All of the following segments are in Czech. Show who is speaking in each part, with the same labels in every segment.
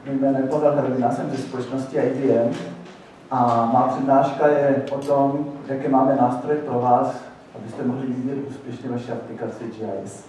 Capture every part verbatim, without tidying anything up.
Speaker 1: Mé jméno je Pavel Hrvina, jsem ze společnosti I B M a má přednáška je o tom, jaké máme nástroje pro vás, abyste mohli vidět úspěšně vaše aplikace G I S.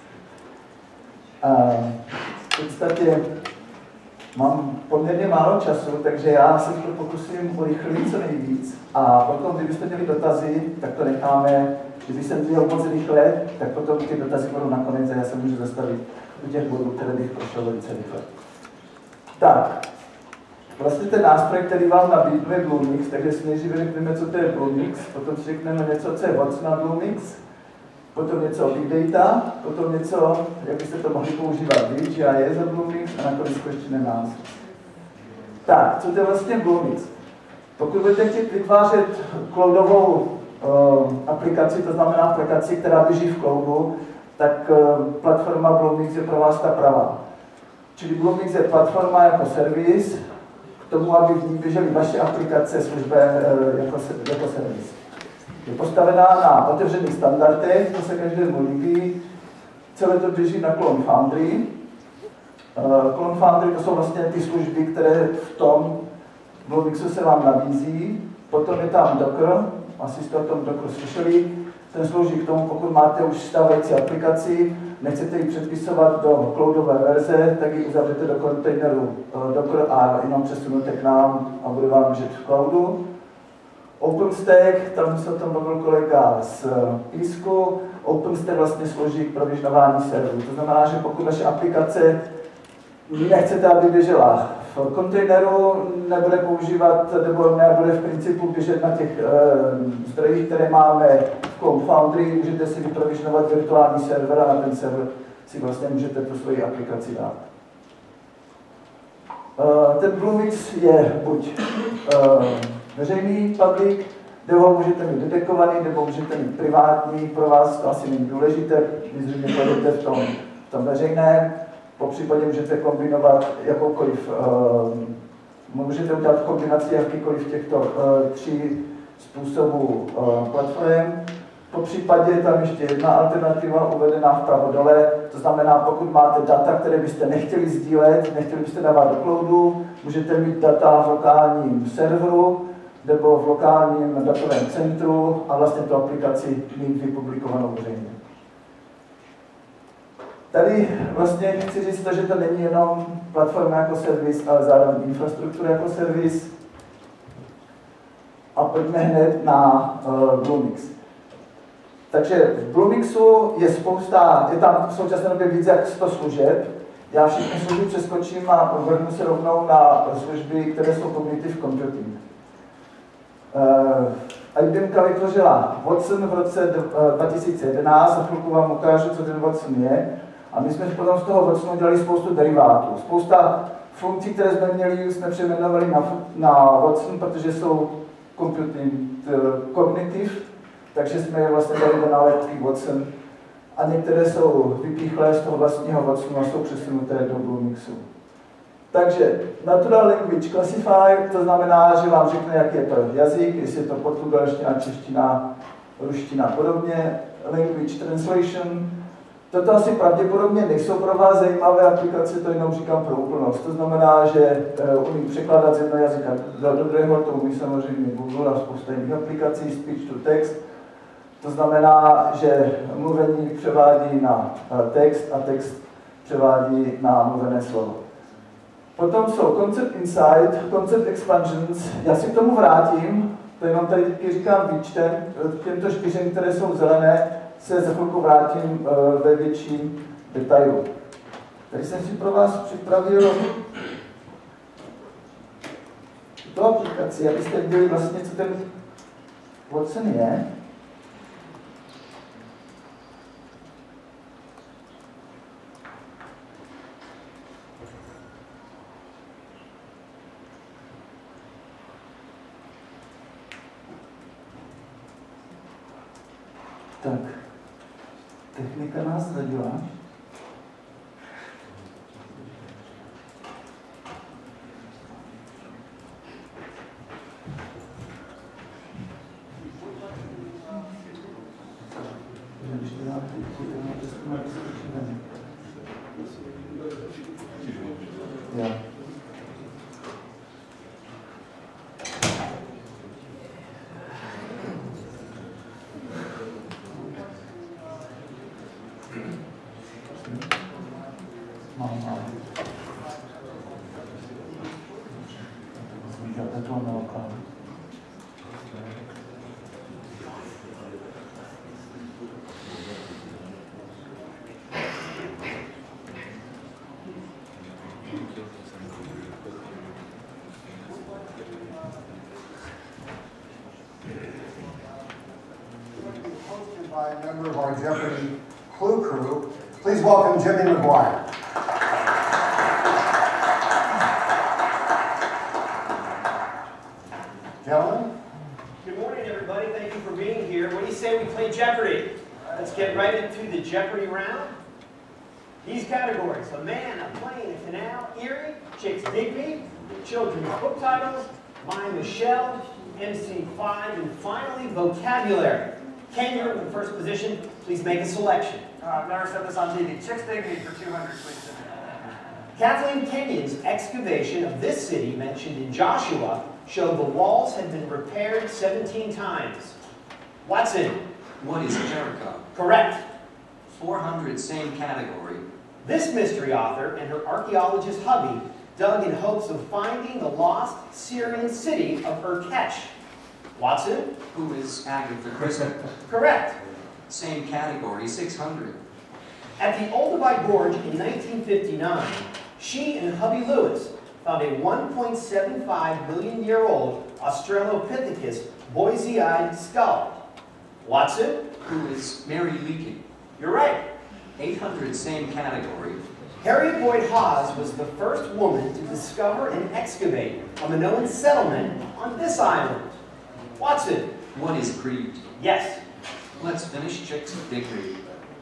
Speaker 1: V podstatě mám poměrně málo času, takže já se to pokusím urychlit co nejvíc a potom, kdybyste měli dotazy, tak to necháme. Když jsem dělal moc rychle, tak potom ty dotazy budou nakonec a já se můžu zastavit u těch bodů, které bych prošel velice rychle. Tak, vlastně ten nástroj, který vám nabídnu, je Bluemix, takže si nejdříve řekneme, co to je Bluemix, potom si řekneme něco, co je Watson na Bluemix, potom něco o Big Data, potom něco, jak byste to mohli používat vy, G I S a Bluemix a nakonec ještě nás. Tak, co to je vlastně Bluemix? Pokud budete chtít vytvářet cloudovou uh, aplikaci, to znamená aplikaci, která běží v cloudu, tak uh, platforma Bluemix je pro vás ta pravá. Čili Bluemix je platforma jako servis k tomu, aby v ní běžely vaše aplikace, služby uh, jako, jako servis. Je postavená na otevřených standardech, to se každému líbí. Celé to běží na Clone Foundry. Uh, Clone Foundry to jsou vlastně ty služby, které v tom Bluemixu se vám nabízí. Potom je tam Docker, asi jste o tom Docker slyšeli. Ten slouží k tomu, pokud máte už stávající aplikaci, nechcete ji předpisovat do cloudové verze, tak ji uzavřete do kontejneru uh, Docker a jenom přesunete k nám a bude vám běžet v cloudu. OpenStack, tam se o tom bavil kolega z Písku. OpenStack vlastně slouží k provižnování serverů. To znamená, že pokud vaše aplikace nechcete, aby běžela v kontejneru, nebude používat, nebo nebude v principu běžet na těch e, zdrojích, které máme v Clone Foundry, můžete si vyprovižnovat virtuální server a na ten server si vlastně můžete tu svoji aplikaci dát. E, ten Bluemix je buď e, veřejný public, nebo ho můžete mít detekovaný, nebo můžete mít privátní, pro vás to asi není důležité, vy zřejmě půjdete v tom, v tom veřejném. Po případě můžete kombinovat jakoukoliv, uh, můžete udělat kombinaci jakýkoliv těchto uh, tří způsobů uh, platform. Po případě je tam ještě jedna alternativa uvedená vpravo dole, to znamená, pokud máte data, které byste nechtěli sdílet, nechtěli byste dávat do cloudu, můžete mít data v lokálním serveru nebo v lokálním datovém centru a vlastně tu aplikaci mít vypublikovanou veřejně. Tady vlastně chci říct to, že to není jenom platforma jako servis, ale zároveň infrastruktura jako servis. A pojďme hned na uh, Bluemix. Takže v Bluemixu je spousta, je tam v současné době víc jak sto služeb. Já všechny služby přeskočím a vrhnu se rovnou na služby, které jsou cognitive computing. Uh, I B M vytvořila Watson v roce dva tisíce jedenáct a chvilku vám ukážu, co ten Watson je. A my jsme potom z toho Watsonu dělali spoustu derivátů. Spousta funkcí, které jsme měli, jsme přejmenovali na, na Watson, protože jsou computing cognitive, takže jsme je vlastně dali do nálepky Watson. A některé jsou vypíchlé z toho vlastního Watsonu a jsou přesunuté do Bluemixu. Takže Natural Language Classifier, to znamená, že vám řekne, jaký je to jazyk, jestli je to portugalština, čeština, ruština a podobně. Language Translation. Toto asi pravděpodobně nejsou pro vás zajímavé aplikace, to jenom říkám pro úplnost. To znamená, že umí překládat z jednoho jazyka do, do druhého, to umí samozřejmě Google a spousta jiných aplikací, speech to text. To znamená, že mluvení převádí na text a text převádí na mluvené slovo. Potom jsou Concept Insight, Concept Expansions. Já si k tomu vrátím, to jenom tady teď říkám výčtem, těmto čtyřem, které jsou zelené, se za chvilku vrátím uh, ve větším detailu. Tady jsem si pro vás připravil tu aplikaci, abyste viděli vlastně, co ten Watson je. Tak, technika nás zradila. Ja. toho nákladu.
Speaker 2: By a member of our Jeopardy Clue Crew. Please welcome Jimmy McGuire. Gentlemen?
Speaker 3: Good morning, everybody. Thank you for being here. What do you say we play Jeopardy? Let's get right into the Jeopardy round. These categories: a man, a plane, a canal, Erie, Chicks Dig Me, children's book titles, My Michelle, M C five, and finally vocabulary. Ken, you're in the first position. Please make a selection.
Speaker 4: Uh, I've never said this on T V. Chicks Dig Me for two hundred, please.
Speaker 3: Kathleen Kenyon's excavation of this city mentioned in Joshua showed the walls had been repaired seventeen times. Watson.
Speaker 5: What is Jericho?
Speaker 3: Correct.
Speaker 5: four hundred, same category.
Speaker 3: This mystery author and her archaeologist hubby dug in hopes of finding the lost Syrian city of Urkesh. Watson?
Speaker 5: Who is Agatha Christie?
Speaker 3: Correct.
Speaker 5: Same category, six hundred.
Speaker 3: At the Olduvai Gorge in nineteen fifty-nine, she and hubby Lewis found a one point seven five million year old Australopithecus Boise-eyed skull. Watson?
Speaker 5: Who is Mary Leakey?
Speaker 3: You're right.
Speaker 5: eight hundred, same category.
Speaker 3: Harriet Boyd Hawes was the first woman to discover and excavate a Minoan settlement on this island. Watson?
Speaker 5: What is Crete?
Speaker 3: Yes.
Speaker 5: Let's finish Chicks Dig Me.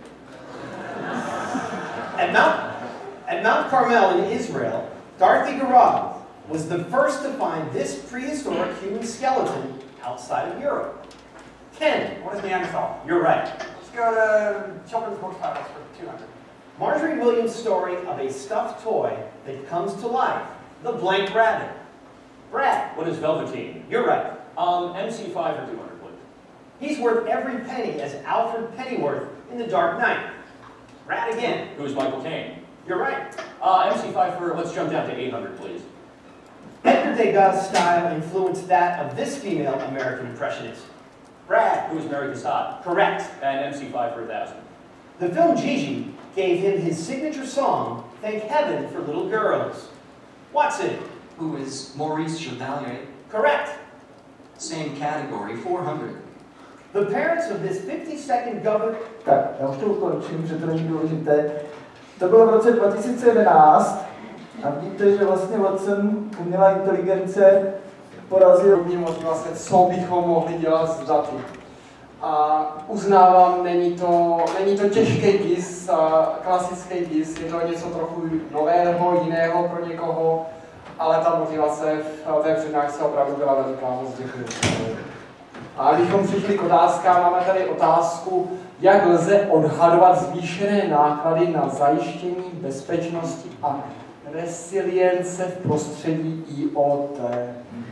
Speaker 3: At Mount, at Mount Carmel in Israel, Dorothy Garag was the first to find this prehistoric human skeleton outside of Europe. Ken?
Speaker 4: What is Neanderthal?
Speaker 3: You're right.
Speaker 4: Let's go to children's book titles for two hundred.
Speaker 3: Marjorie Williams' story of a stuffed toy that comes to life, the blank rabbit. Brad?
Speaker 6: What is Velveteen?
Speaker 3: You're right.
Speaker 6: Um, M C five for two hundred, please.
Speaker 3: He's worth every penny as Alfred Pennyworth in The Dark Knight. Brad again.
Speaker 6: Who's Michael Caine?
Speaker 3: You're right.
Speaker 6: Uh, M C five for, let's jump down to eight hundred, please.
Speaker 3: Edgar Degas' style influenced that of this female American impressionist. Brad.
Speaker 6: Who's Mary Cassatt?
Speaker 3: Correct.
Speaker 6: And M C five for one thousand.
Speaker 3: The film Gigi gave him his signature song, Thank Heaven for Little Girls. Watson.
Speaker 5: Who is Maurice Chevalier?
Speaker 3: Correct.
Speaker 5: Same category, four hundred.
Speaker 3: The parents of this fifty-second governor...
Speaker 1: Tak, já už to ukončím, že to není důležité. To bylo v roce dva tisíce jedenáct a vidíte, že vlastně Watson, umělá inteligence, porazil...
Speaker 4: Vlastně, co bychom mohli dělat s daty. A uznávám, není to, není to těžký gis, klasický gis, je to něco trochu nového, jiného pro někoho, ale ta motivace v té přednášce opravdu byla veliká, moc děkuji. A abychom přišli k otázkám, máme tady otázku, jak lze odhadovat zvýšené náklady na zajištění bezpečnosti a resilience v prostředí I O T.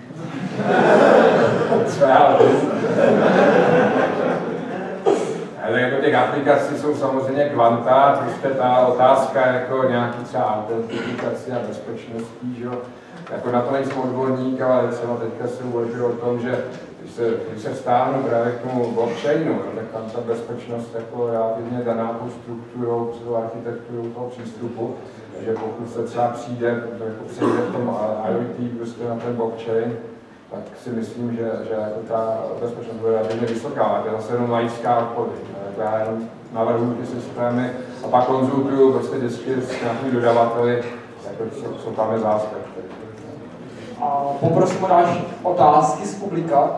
Speaker 7: Ale jako těch aplikací jsou samozřejmě kvanta, prostě ta otázka jako nějaký třeba autentifikace a bezpečností, že jo. Jako na to nejsem odborník, ale třeba teďka se uvažuje o tom, že když se, když se vztáhnu právě k tomu blockchainu, no, tak tam ta bezpečnost jako relativně daná tou strukturou, tou architekturou toho přístupu, že pokud se třeba přijde, jako přijde v tom I O T prostě na ten blockchain, tak si myslím, že, že jako ta bezpečnost bude relativně vysoká, ale to je zase jenom laická odpověď. Já jenom navrhuji ty systémy a pak konzultuju prostě vždycky s nějakými dodavateli, jako, co, co tam je zástupy.
Speaker 4: A poprosím o další otázky z publika.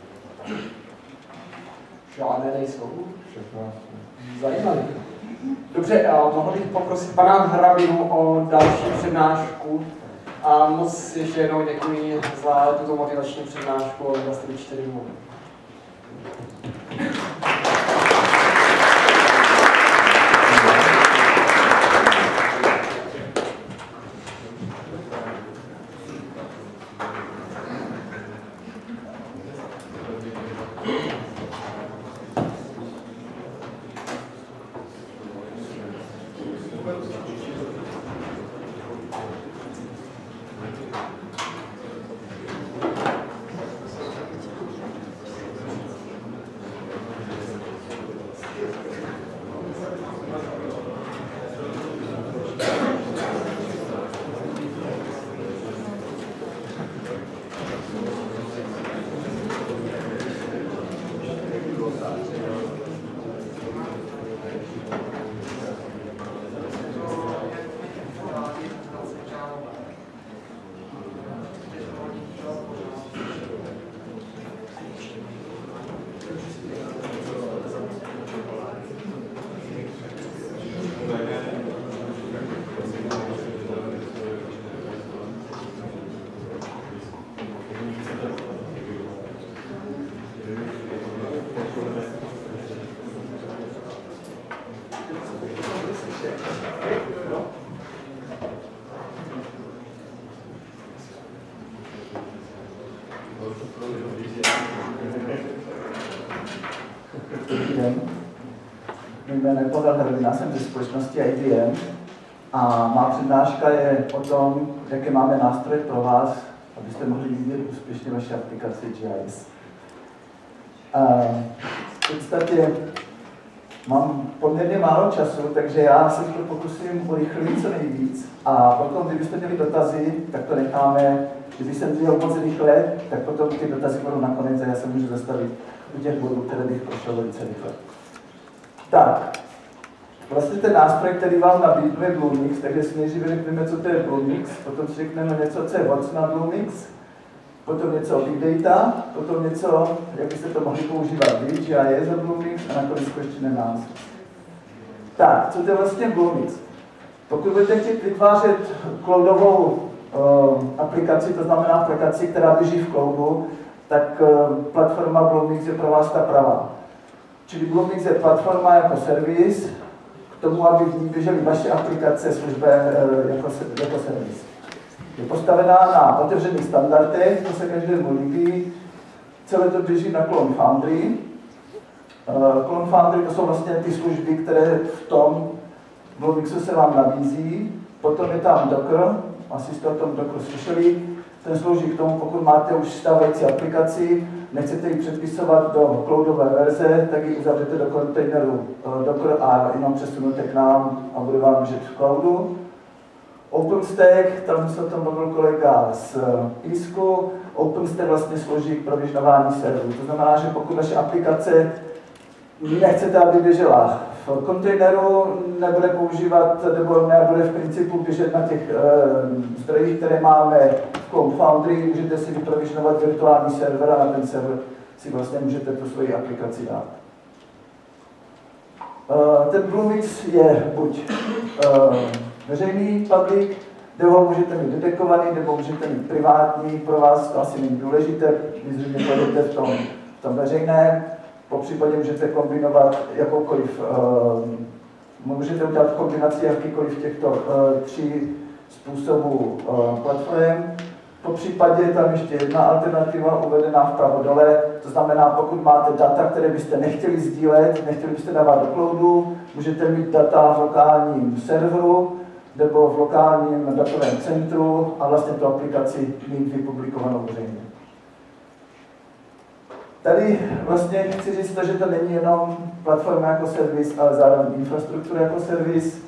Speaker 4: Žádné nejsou.
Speaker 7: Všechno.
Speaker 4: Zajímavé. Dobře, mohl bych poprosit pana Hrabinu o další přednášku. A moc ještě jednou děkuji za tuto motivační přednášku o vlastně čtyři dnů.
Speaker 1: Dobrý den. Můj jméno je Pavel Hrvina, jsem ze společnosti I B M a má přednáška je o tom, jaké máme nástroje pro vás, abyste mohli vidět úspěšně vaše aplikace G I S. V podstatě mám poměrně málo času, takže já se to pokusím urychlit co nejvíc a potom, kdybyste měli dotazy, tak to necháme. Když jsem dělal moc rychle, tak potom ty dotazy budou nakonec a já se můžu zastavit u těch bodů, které bych prošel velice rychle. Tak, vlastně ten nástroj, který vám nabídnu, je Bluemix, takže si nejdříve řekneme, co to je Bluemix, potom si řekneme něco, co je Watson na Bluemix, potom něco o Big Data, potom něco, jak byste to mohli používat vy, G I S a Bluemix a nakonec ještě nás. Tak, co to je vlastně Bluemix? Pokud budete chtít vytvářet cloudovou uh, aplikaci, to znamená aplikaci, která běží v cloudu, tak uh, platforma Bluemix je pro vás ta pravá. Čili Bluemix je platforma jako servis k tomu, aby v ní běžely vaše aplikace, služby uh, jako, jako servis. Je postavená na otevřených standardech, to se každému líbí. Celé to běží na Clone Foundry. Uh, Clone Foundry to jsou vlastně ty služby, které v tom Bluemixu se vám nabízí. Potom je tam Docker, asi jste o tom Dockeru slyšeli. Ten slouží k tomu, pokud máte už stávající aplikaci, nechcete ji předpisovat do cloudové verze, tak ji uzavřete do kontejneru uh, Docker a jenom přesunete k nám a bude vám běžet v cloudu. OpenStack, tam se o tom bavil kolega z ISKu. OpenStack vlastně slouží k provižnování serverů. To znamená, že pokud vaše aplikace nechcete, aby běžela v kontejneru, nebude používat, nebo nebude v principu běžet na těch e, zdrojích, které máme v Clone Foundry, můžete si vyprovižnovat virtuální server a na ten server si vlastně můžete tu svoji aplikaci dát. E, ten Bluemix je buď e, veřejný public, nebo ho můžete mít detekovaný, nebo můžete mít privátní, pro vás to asi není důležité, vy zřejmě půjdete v tom, v tom veřejném. Po případě můžete kombinovat jakoukoliv, uh, můžete udělat kombinaci jakýkoliv těchto uh, tří způsobů uh, platform. Po případě je tam ještě jedna alternativa uvedená vpravo dole, to znamená, pokud máte data, které byste nechtěli sdílet, nechtěli byste dávat do cloudu, můžete mít data v lokálním serveru nebo v lokálním datovém centru a vlastně tu aplikaci mít vypublikovanou veřejně. Tady vlastně chci říct to, že to není jenom platforma jako servis, ale zároveň infrastruktura jako servis.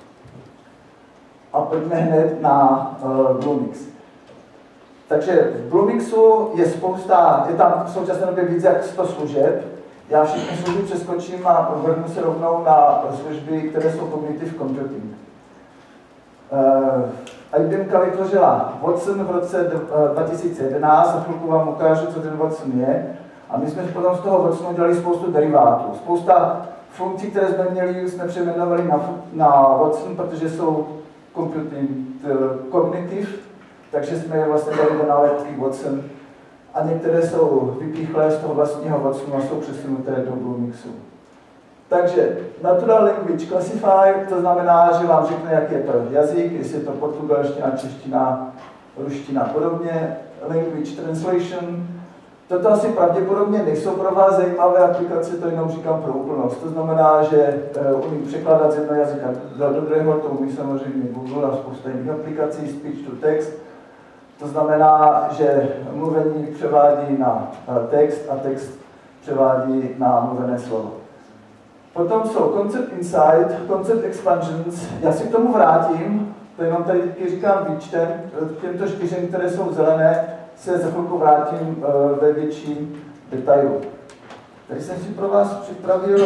Speaker 1: A pojďme hned na uh, Bluemix. Takže v Bluemixu je spousta, je tam v současné době víc jak sto služeb. Já všechny služby přeskočím a vrhnu se rovnou na služby, které jsou cognitive computing. Uh, I B M vytvořila Watson v roce dva tisíce jedenáct a chvilku vám ukážu, co ten Watson je. A my jsme potom z toho Watsonu dělali spoustu derivátů. Spousta funkcí, které jsme měli, jsme přejmenovali na, na Watson, protože jsou computing cognitive, takže jsme je vlastně dali do nálepky Watson. A některé jsou vypíchlé z toho vlastního Watsonu a jsou přesunuté do Bluemixu. Takže Natural Language Classifier, to znamená, že vám řekne, jaký je to jazyk, jestli je to portugalština, čeština, ruština a podobně. Language Translation. Toto asi pravděpodobně nejsou pro vás zajímavé aplikace, to jenom říkám pro úplnost. To znamená, že umí překládat z jednoho jazyka do, do druhého, to umí samozřejmě Google a spousta jiných aplikací, speech to text. To znamená, že mluvení převádí na text a text převádí na mluvené slovo. Potom jsou Concept Insight, Concept Expansions. Já si k tomu vrátím, to jenom tady teď říkám výčtem, těmto čtyřem, které jsou zelené, se za chvilku vrátím uh, ve větším detailu. Tady jsem si pro vás připravil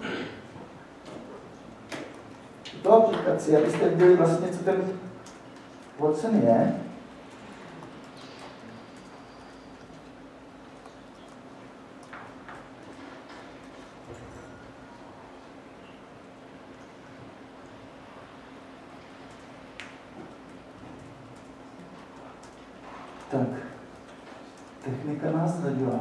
Speaker 1: tu aplikaci, abyste viděli vlastně, co ten Watson je. Tak, technika nás zradila.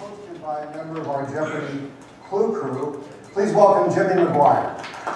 Speaker 2: hosted by a member of our Jeopardy Clue Crew. Please welcome Jimmy McGuire.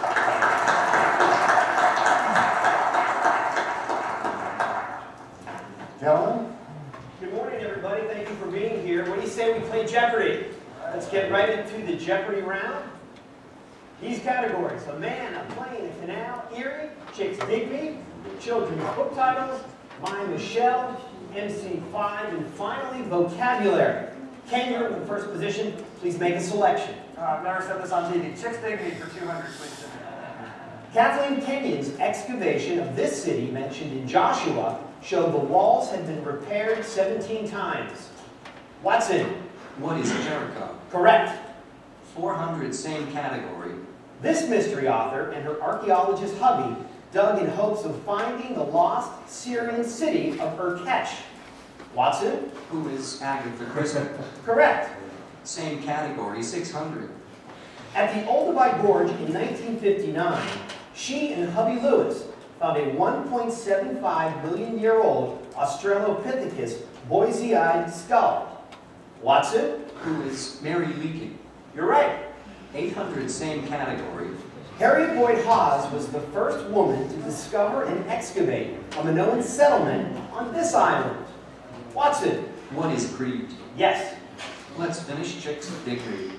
Speaker 2: Gentlemen.
Speaker 3: Good morning, everybody. Thank you for being here. What do you say we play Jeopardy? Let's get right into the Jeopardy round. These categories: a man, a plane, a canal, Erie, Chicks Dig Me, children's book titles, My Michelle, M C five, and finally vocabulary. Ken, you're in the first position. Please make a selection.
Speaker 4: Uh, I've never said this on T V. Chicks Dig Me for two hundred, please.
Speaker 3: Kathleen Kenyon's excavation of this city mentioned in Joshua showed the walls had been repaired seventeen times. Watson.
Speaker 5: What is Jericho?
Speaker 3: Correct.
Speaker 5: four hundred, same category.
Speaker 3: This mystery author and her archaeologist hubby dug in hopes of finding the lost Syrian city of Urkesh. Watson?
Speaker 5: Who is Agatha Christie?
Speaker 3: Correct.
Speaker 5: Same category, six hundred.
Speaker 3: At the Olduvai Gorge in nineteen fifty-nine, she and hubby Lewis found a one point seven five million year old Australopithecus Boise-eyed skull. Watson?
Speaker 5: Who is Mary Leakey?
Speaker 3: You're right.
Speaker 5: eight hundred, same category.
Speaker 3: Harriet Boyd Hawes was the first woman to discover and excavate a Minoan settlement on this island. Watson?
Speaker 5: What is Crete?
Speaker 3: Yes.
Speaker 5: Let's finish Chicks Dig Me.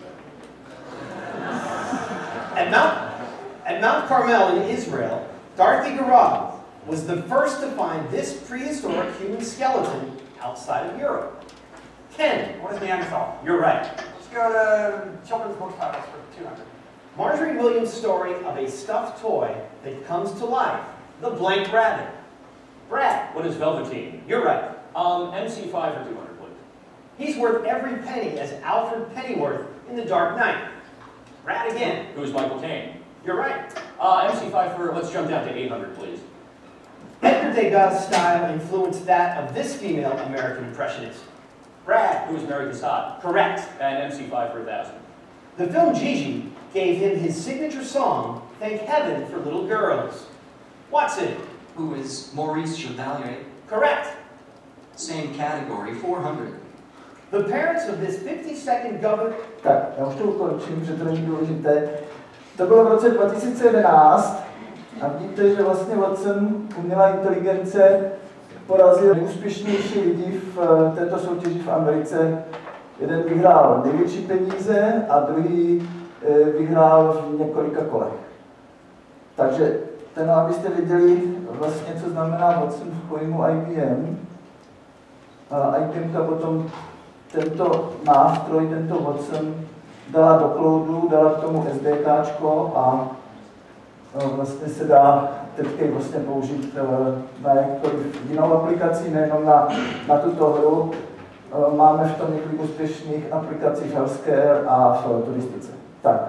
Speaker 3: At Mount, at Mount Carmel in Israel, Dorothy Garag was the first to find this prehistoric human skeleton outside of Europe. Ken?
Speaker 4: What is Neanderthal?
Speaker 3: You're right.
Speaker 4: Let's go to children's book titles for two hundred.
Speaker 3: Marjorie Williams' story of a stuffed toy that comes to life, the blank rabbit. Brad?
Speaker 6: What is Velveteen?
Speaker 3: You're right.
Speaker 6: Um, M C five for two hundred, please.
Speaker 3: He's worth every penny as Alfred Pennyworth in The Dark Knight. Brad again.
Speaker 6: Who's Michael Caine?
Speaker 3: You're right.
Speaker 6: Uh, M C five for, let's jump down to eight hundred, please.
Speaker 3: Edgar Degas' style influenced that of this female American impressionist. Brad.
Speaker 6: Who's Mary Cassatt?
Speaker 3: Correct.
Speaker 6: And M C five for one thousand.
Speaker 3: The film Gigi gave him his signature song, Thank Heaven for Little Girls. Watson.
Speaker 5: Who is Maurice Chevalier?
Speaker 3: Correct.
Speaker 5: Same category, four hundred.
Speaker 3: The parents of this fifty-second governor...
Speaker 1: Tak, já už to ukončím, že to není důležité. To bylo v roce dva tisíce jedenáct a vidíte, že vlastně Watson, umělá inteligence, porazil nejúspěšnější lidi v této soutěži v Americe. Jeden vyhrál největší peníze a druhý vyhrál v několika kolech. Takže ten, abyste věděli vlastně, co znamená Watson v pojmu I B M. I B M potom tento nástroj, tento Watson dala do cloudu, dala k tomu SDKčko a vlastně se dá teďka vlastně použít na jakkoliv jinou aplikaci, nejenom na, na tuto hru. Máme v tom několik úspěšných aplikací v healthcare a v turistice. Tak.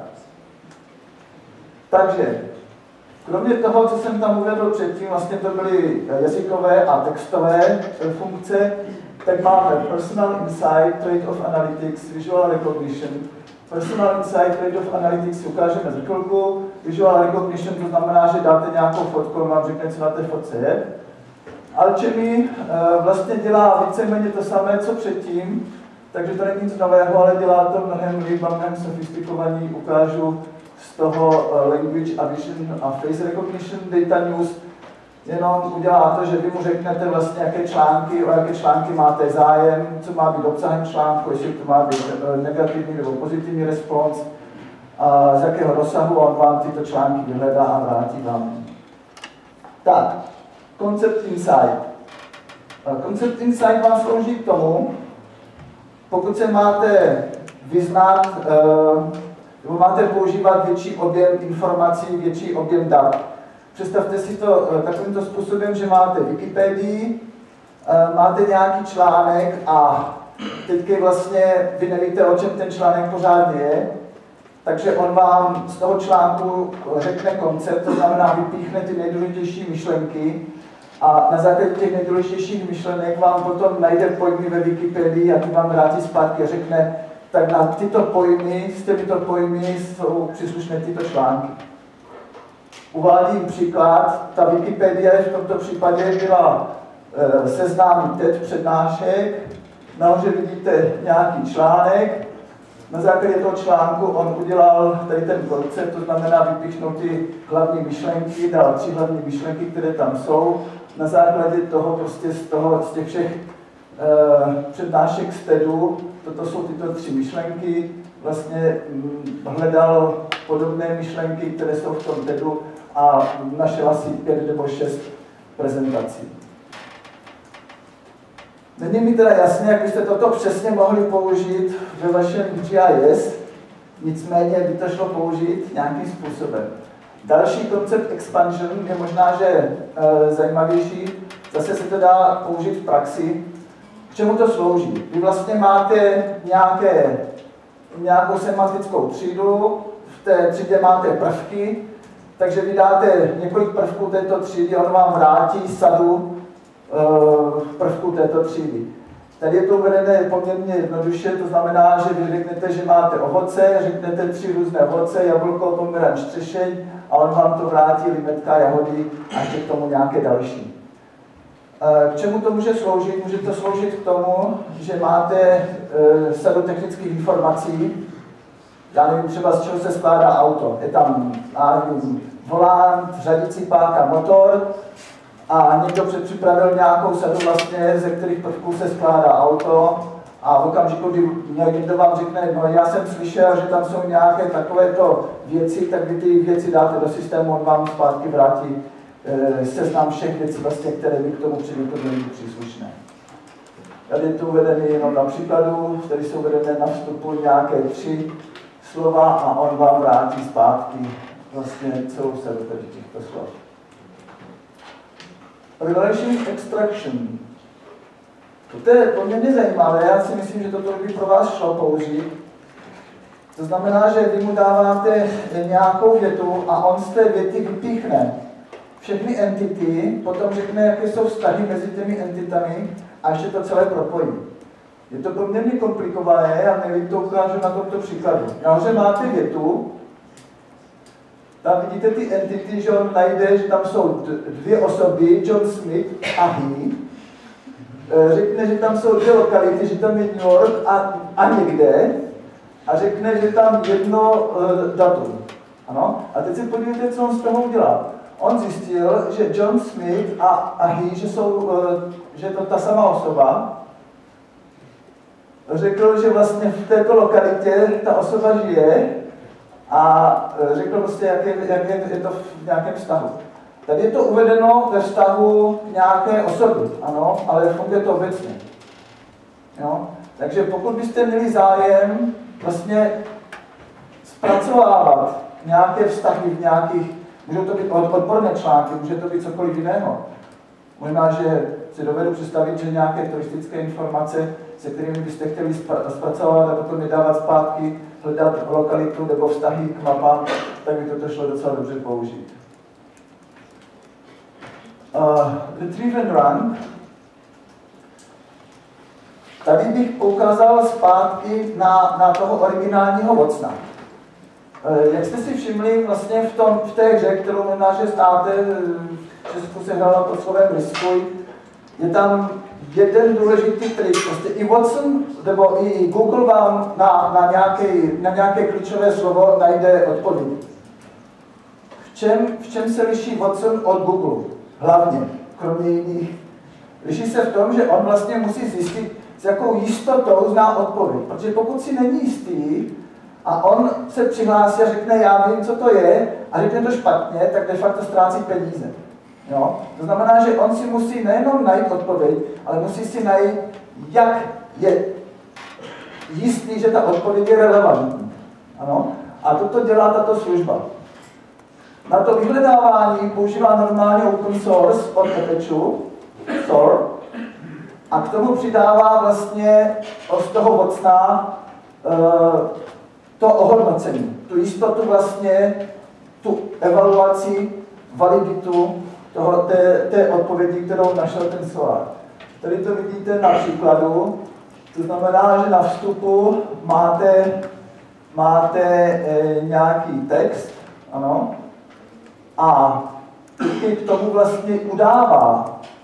Speaker 1: Takže, kromě toho, co jsem tam uvedl předtím, vlastně to byly jazykové a textové funkce, tak máme Personal Insight, Trade of Analytics, Visual Recognition. Personal Insight, Trade of Analytics si ukážeme za chvilku. Visual Recognition to znamená, že dáte nějakou fotku, on vám řekne, co na té fotce je. Alchemy vlastně dělá víceméně to samé, co předtím, takže to není nic nového, ale dělá to mnohem líp a mnohem sofistikovaní. Ukážu z toho Language a Vision a Face Recognition Data News. Jenom udělá to, že vy mu řeknete vlastně, jaké články, o jaké články máte zájem, co má být obsahem článku, jestli to má být negativní nebo pozitivní respons, a z jakého rozsahu on vám tyto články vyhledá a vrátí vám. Tak, Concept Insight. Concept Insight vám slouží k tomu, pokud se máte vyznat, nebo máte používat větší objem informací, větší objem dat. Představte si to takovýmto způsobem, že máte Wikipedii, máte nějaký článek a teďka vlastně vy nevíte, o čem ten článek pořádně je, takže on vám z toho článku řekne koncept, to znamená vypíchne ty nejdůležitější myšlenky a na základě těch nejdůležitějších myšlenek vám potom najde pojmy ve Wikipedii a ty vám vrátí zpátky a řekne, tak na tyto pojmy, s těmito pojmy jsou příslušné tyto články. Uvádím příklad, ta Wikipedie v tomto případě byla e, seznam TED přednášek, nahoře vidíte nějaký článek. Na základě toho článku on udělal tady ten koncept, to znamená vypíchnout ty hlavní myšlenky, dal tři hlavní myšlenky, které tam jsou. Na základě toho prostě z, toho, z těch všech eh, přednášek z TEDu, toto jsou tyto tři myšlenky, vlastně hm, hledal podobné myšlenky, které jsou v tom TEDu a našel asi pět nebo šest prezentací. Není mi teda jasné, jak byste toto přesně mohli použít ve vašem G I S, nicméně by to šlo použít nějakým způsobem. Další koncept expansion je možná, že e, zajímavější, zase se to dá použít v praxi. K čemu to slouží? Vy vlastně máte nějaké, nějakou semantickou třídu, v té třídě máte prvky, takže vy dáte několik prvků této třídy a on vám vrátí sadu prvků této třídy. Tady je to uvedené poměrně jednoduše, to znamená, že vy řeknete, že máte ovoce, řeknete tři různé ovoce, jablko, pomeranč, třešeň a on vám to vrátí, limetka, jahody a ještě k tomu nějaké další. K čemu to může sloužit? Může to sloužit k tomu, že máte sadu technických informací, já nevím třeba z čeho se skládá auto. Je tam volant, řadicí páka, motor, a někdo předpřipravil nějakou sadu vlastně, ze kterých prvků se skládá auto a v okamžiku, kdy někdo vám řekne, no já jsem slyšel, že tam jsou nějaké takovéto věci, tak vy ty věci dáte do systému, on vám zpátky vrátí e, seznam všech věcí, vlastně, které by k tomu předmětu byly příslušné. Tady je to uvedené jenom na příkladu, tady jsou uvedené na vstupu nějaké tři slova a on vám vrátí zpátky vlastně celou sadu těchto slov. Relation extraction. To je poměrně zajímavé, já si myslím, že toto by pro vás šlo použít. To znamená, že vy mu dáváte nějakou větu a on z té věty vypíchne všechny entity, potom řekne, jaké jsou vztahy mezi těmi entitami a ještě to celé propojí. Je to poměrně komplikované, já nevím, to ukážu na tomto příkladu. Nahoře máte větu, tam vidíte ty entity, že on najde, že tam jsou dvě osoby, John Smith a he. Řekne, že tam jsou dvě lokality, že tam je New York a, a někde. A řekne, že tam jedno uh, datum. Ano? A teď si podívejte, co on z toho udělal. On zjistil, že John Smith a, a he, že, jsou, uh, že je to ta sama osoba. Řekl, že vlastně v této lokalitě ta osoba žije, a řekl prostě, jak je, jak je, je to v nějakém vztahu. Tady je to uvedeno ve vztahu k nějaké osoby, ano, ale funguje to obecně. Jo? Takže pokud byste měli zájem vlastně zpracovávat nějaké vztahy v nějakých, můžou to být odborné články, může to být cokoliv jiného. Možná, že si dovedu představit, že nějaké turistické informace, se kterými byste chtěli zpracovat a potom je dávat zpátky, hledat lokalitu nebo vztahy k mapám, tak by toto šlo docela dobře použít. Uh, retrieve and run. Tady bych poukázal zpátky na, na toho originálního Watsona. Uh, jak jste si všimli, vlastně v, tom, v té hře, kterou možná, že znáte, v Česku se hrála pod slovem riskuj, je tam jeden důležitý trik. Prostě i Watson nebo i Google vám na, na, nějaké, na nějaké klíčové slovo najde odpověď. V čem, v čem se liší Watson od Google? Hlavně, kromě jiných. Liší se v tom, že on vlastně musí zjistit, s jakou jistotou zná odpověď. Protože pokud si není jistý a on se přihlásí a řekne, já vím, co to je, a řekne to špatně, tak de facto ztrácí peníze. Jo? To znamená, že on si musí nejenom najít odpověď, ale musí si najít, jak je jistý, že ta odpověď je relevantní. Ano? A toto dělá tato služba. Na to vyhledávání používá normálně open source od Apache, Thor, a k tomu přidává vlastně z toho Watsona to ohodnocení, tu jistotu vlastně, tu evaluaci, validitu toho, té, té odpovědi, kterou našel ten Solar. Tady to vidíte na příkladu, to znamená, že na vstupu máte, máte e, nějaký text, ano, a k tomu vlastně udává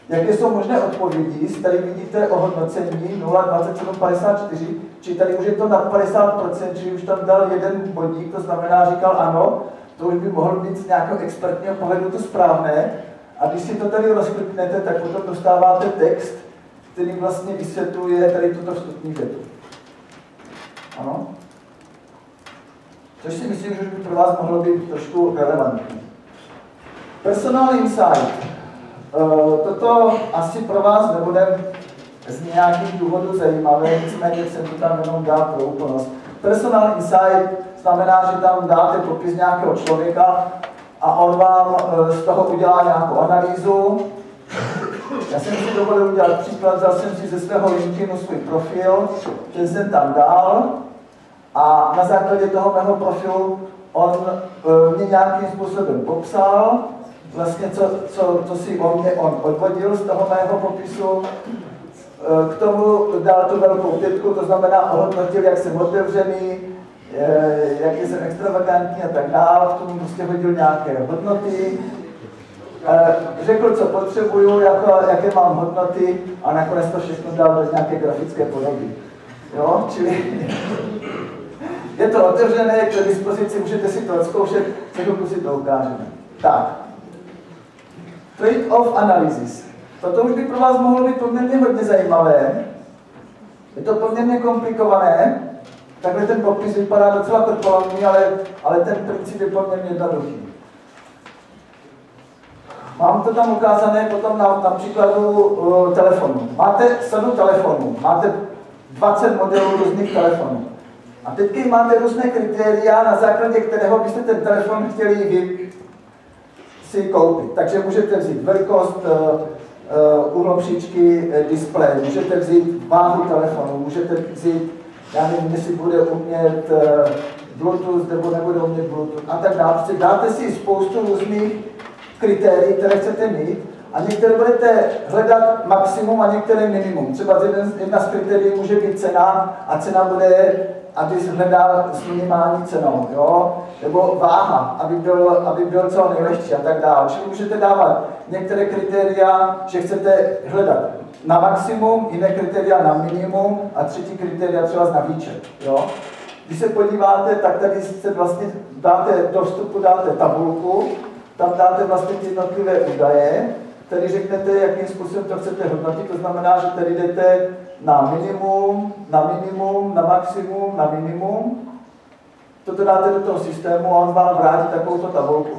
Speaker 1: Jaké jsou možné odpovědi? Tady vidíte ohodnocení nula dvacet sedm padesát čtyři, či tady už je to nad padesát procent, či už tam dal jeden bodík, to znamená, říkal ano, to už by mohlo být z nějakého expertního pohledu to správné. A když si to tady rozkliknete, tak potom dostáváte text, který vlastně vysvětluje tady tuto vstupní větu. Ano? Což si myslím, že by pro vás mohlo být trošku relevantní. Personal insight. Toto asi pro vás nebude z nějakých důvodů zajímavé, nicméně jsem to tam jenom dal pro úplnost. Personal insight znamená, že tam dáte popis nějakého člověka a on vám z toho udělá nějakou analýzu. Já jsem si dovolil udělat příklad, vzal jsem si ze svého LinkedInu svůj profil, ten jsem tam dal a na základě toho mého profilu on mě nějakým způsobem popsal, vlastně co, co, co si o mě on odvodil z toho mého popisu. K tomu dal tu velkou pětku, to znamená ohodnotil, jak jsem otevřený, jak jsem extravagantní a tak dále, k tomu prostě hodil nějaké hodnoty. Řekl, co potřebuju, jako, jaké mám hodnoty a nakonec to všechno dal do nějaké grafické podoby. Jo? Čili je to otevřené, je k dispozici, můžete si to odzkoušet, za chvilku si to ukážeme. Tak. Trade-off analysis. Toto už by pro vás mohlo být poměrně hodně zajímavé. Je to poměrně komplikované. Takhle ten popis vypadá docela korpulentní, ale, ale ten princip je poměrně jednoduchý. Mám to tam ukázané potom na, na příkladu uh, telefonu. Máte sadu telefonů, máte dvacet modelů různých telefonů. A teď máte různé kritéria, na základě kterého byste ten telefon chtěli vy si koupit. Takže můžete vzít velikost, uh, uh, úhel příčky, uh, displeje, můžete vzít váhu telefonu, můžete vzít, já nevím, jestli bude umět uh, Bluetooth nebo nebude umět Bluetooth a tak dále. Prostě dáte si spoustu různých kritérií, které chcete mít a některé budete hledat maximum a některé minimum. Třeba jedna z kritérií může být cena a cena bude, aby se hledal s minimální cenou, jo? Nebo váha, aby byl, aby byl co nejlehčí a tak dále. Čili můžete dávat některé kritéria, že chcete hledat na maximum, jiné kritéria na minimum a třetí kritéria třeba na výčet. Jo? Když se podíváte, tak tady se vlastně dáte do vstupu dáte tabulku, tam dáte vlastně ty jednotlivé údaje, tady řeknete, jakým způsobem to chcete hodnotit, to znamená, že tady jdete na minimum, na minimum, na maximum, na minimum. Toto dáte do toho systému a on vám vrátí takovouto tabulku.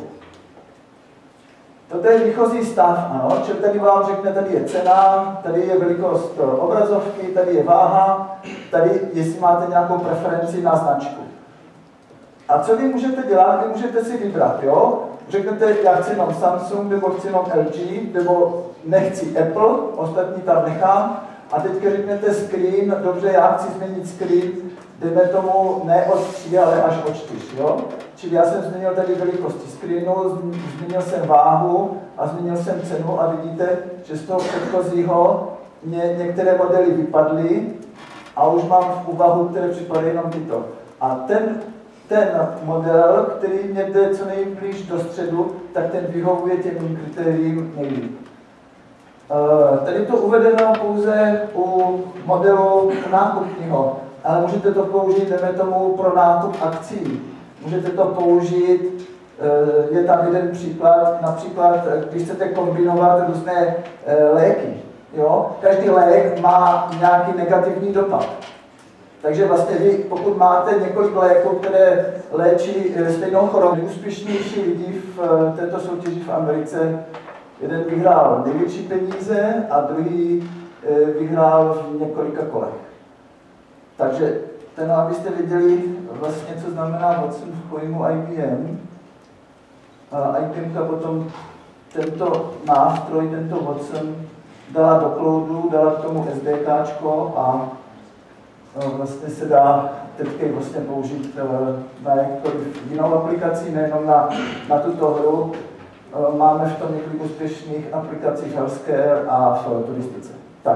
Speaker 1: Toto je výchozí stav, ano, čili tady vám řekne, tady je cena, tady je velikost obrazovky, tady je váha, tady, jestli máte nějakou preferenci na značku. A co vy můžete dělat? Vy můžete si vybrat, jo? Řeknete, já chci jenom Samsung, nebo chci jenom L G, nebo nechci Apple, ostatní tam nechám. A teďka řeknete screen, dobře, já chci změnit screen, dejme tomu ne od tří, ale až od čtyř, jo? Čili já jsem změnil tady velikosti screenu, změnil jsem váhu a změnil jsem cenu a vidíte, že z toho předchozího mě některé modely vypadly a už mám v úvahu, které připadají jenom tyto. A ten ten model, který mě jde co nejblíž do středu, tak ten vyhovuje těm kritériím nejlíp. Tady to uvedeno pouze u modelu nákupního, ale můžete to použít, jdeme tomu, pro nákup akcí. Můžete to použít, je tam jeden příklad, například, když chcete kombinovat různé léky. Jo? Každý lék má nějaký negativní dopad. Takže vlastně vy, pokud máte několik léků, které léčí stejnou chorobu, nejúspěšnější lidi v této soutěži v Americe, jeden vyhrál největší peníze a druhý vyhrál v několika kolech. Takže ten, abyste viděli vlastně, co znamená Watson v pojmu I B M. A I B M potom tento nástroj, tento Watson, dala do cloudu, dala k tomu SDKčko a vlastně se dá teďka vlastně použít na jakkoliv jinou aplikaci, nejenom na, na tuto hru. Máme v tom několik úspěšných aplikací v healthcare a v turistice. Tak.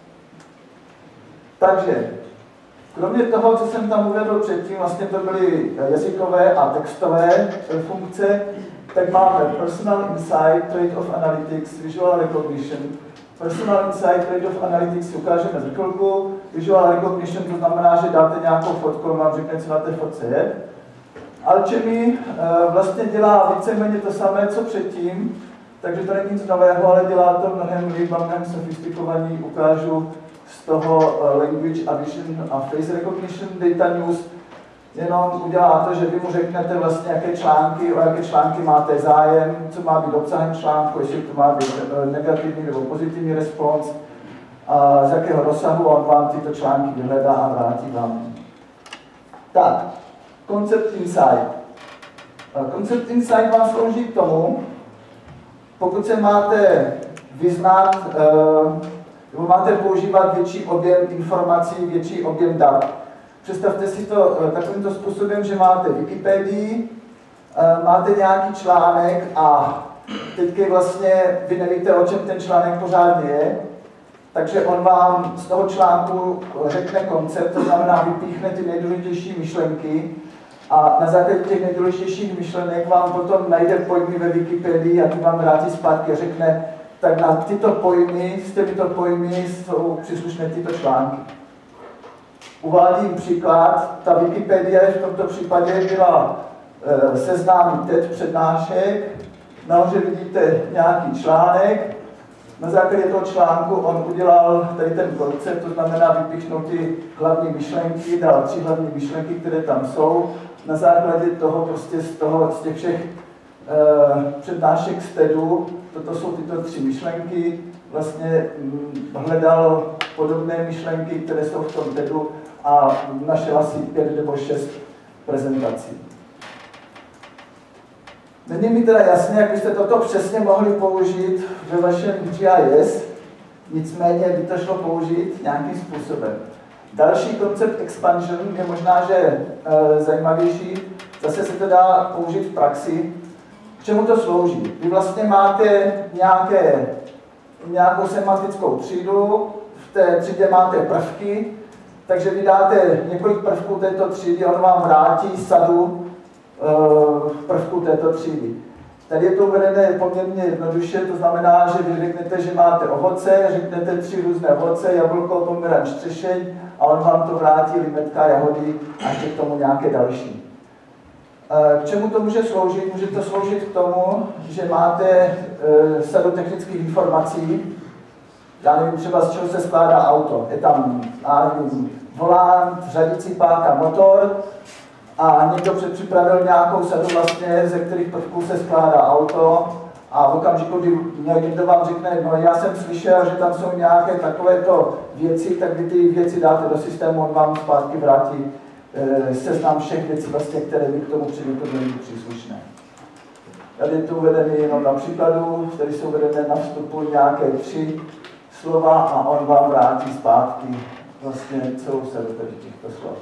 Speaker 1: Takže, kromě toho, co jsem tam uvedl předtím, vlastně to byly jazykové a textové funkce, tak máme Personal Insight, Trade-off Analytics, Visual Recognition, Personal Insight, Trade of Analytics si ukážeme za chvilku. Visual Recognition, to znamená, že dáte nějakou fotku, on vám řekne, co na té fotce je. Alchemy uh, vlastně dělá víceméně to samé, co předtím, takže to není nic nového, ale dělá to mnohem líp, mnohem sofistikovaný. Ukážu z toho uh, Language Addition a Face Recognition. Data News jenom udělá to, že vy mu řeknete vlastně, jaké články, o jaké články máte zájem, co má být obsahem článku, jestli to má být negativní nebo pozitivní response, a z jakého rozsahu on vám tyto články vyhledá a vrátí vám. Tak, Concept Insight. Concept Insight vám slouží k tomu, pokud se máte vyznat, nebo máte používat větší objem informací, větší objem dat. Představte si to takovýmto způsobem, že máte Wikipedii, máte nějaký článek a teď vlastně vy nevíte, o čem ten článek pořádně je, takže on vám z toho článku řekne koncept, to znamená vypíchne ty nejdůležitější myšlenky a na základě těch nejdůležitějších myšlenek vám potom najde pojmy ve Wikipedii a ty vám vrátí zpátky a řekne, tak na tyto pojmy, s těmito pojmy jsou příslušné tyto články. Uvádím příklad, ta Wikipedie v tomto případě byla e, seznam TED přednášek, nahoře vidíte nějaký článek, na základě toho článku on udělal tady ten koncept, to znamená vypíchnout ty hlavní myšlenky, dal tři hlavní myšlenky, které tam jsou, na základě toho prostě z, toho, z těch všech e, přednášek z TEDu, toto jsou tyto tři myšlenky, vlastně m, hledal podobné myšlenky, které jsou v tom TEDu, a našel asi pět nebo šest prezentací. Není mi teda jasné, jak byste toto přesně mohli použít ve vašem G I S, nicméně by to šlo použít nějakým způsobem. Další koncept expansion je možná, že e, zajímavější, zase se to dá použít v praxi. K čemu to slouží? Vy vlastně máte nějaké, nějakou semantickou třídu, v té třídě máte prvky, takže vy dáte několik prvků této třídy, on vám vrátí sadu uh, prvků této třídy. Tady je to uvedené poměrně jednoduše, to znamená, že vy řeknete, že máte ovoce, řeknete tři různé ovoce, jablko, pomeranč, třešeň a on vám to vrátí, limetka, jahody a ještě k tomu nějaké další. Uh, k čemu to může sloužit? Může to sloužit k tomu, že máte uh, sadu technických informací. Já nevím třeba, z čeho se skládá auto. Je tam nevím, volant, řadicí pák a motor a někdo předpřipravil nějakou sadu vlastně, ze kterých prvků se skládá auto a v okamžiku, kdy někdo vám řekne, no já jsem slyšel, že tam jsou nějaké takovéto věci, tak vy ty věci dáte do systému, on vám zpátky vrátí e, seznam všech věcí, vlastně, které by k tomu předmětu byly příslušné. Tady je to uvedené jenom na příkladu, tady jsou uvedené na vstupu nějaké tři slova a on vám vrátí zpátky vlastně celou sadu těchto slov.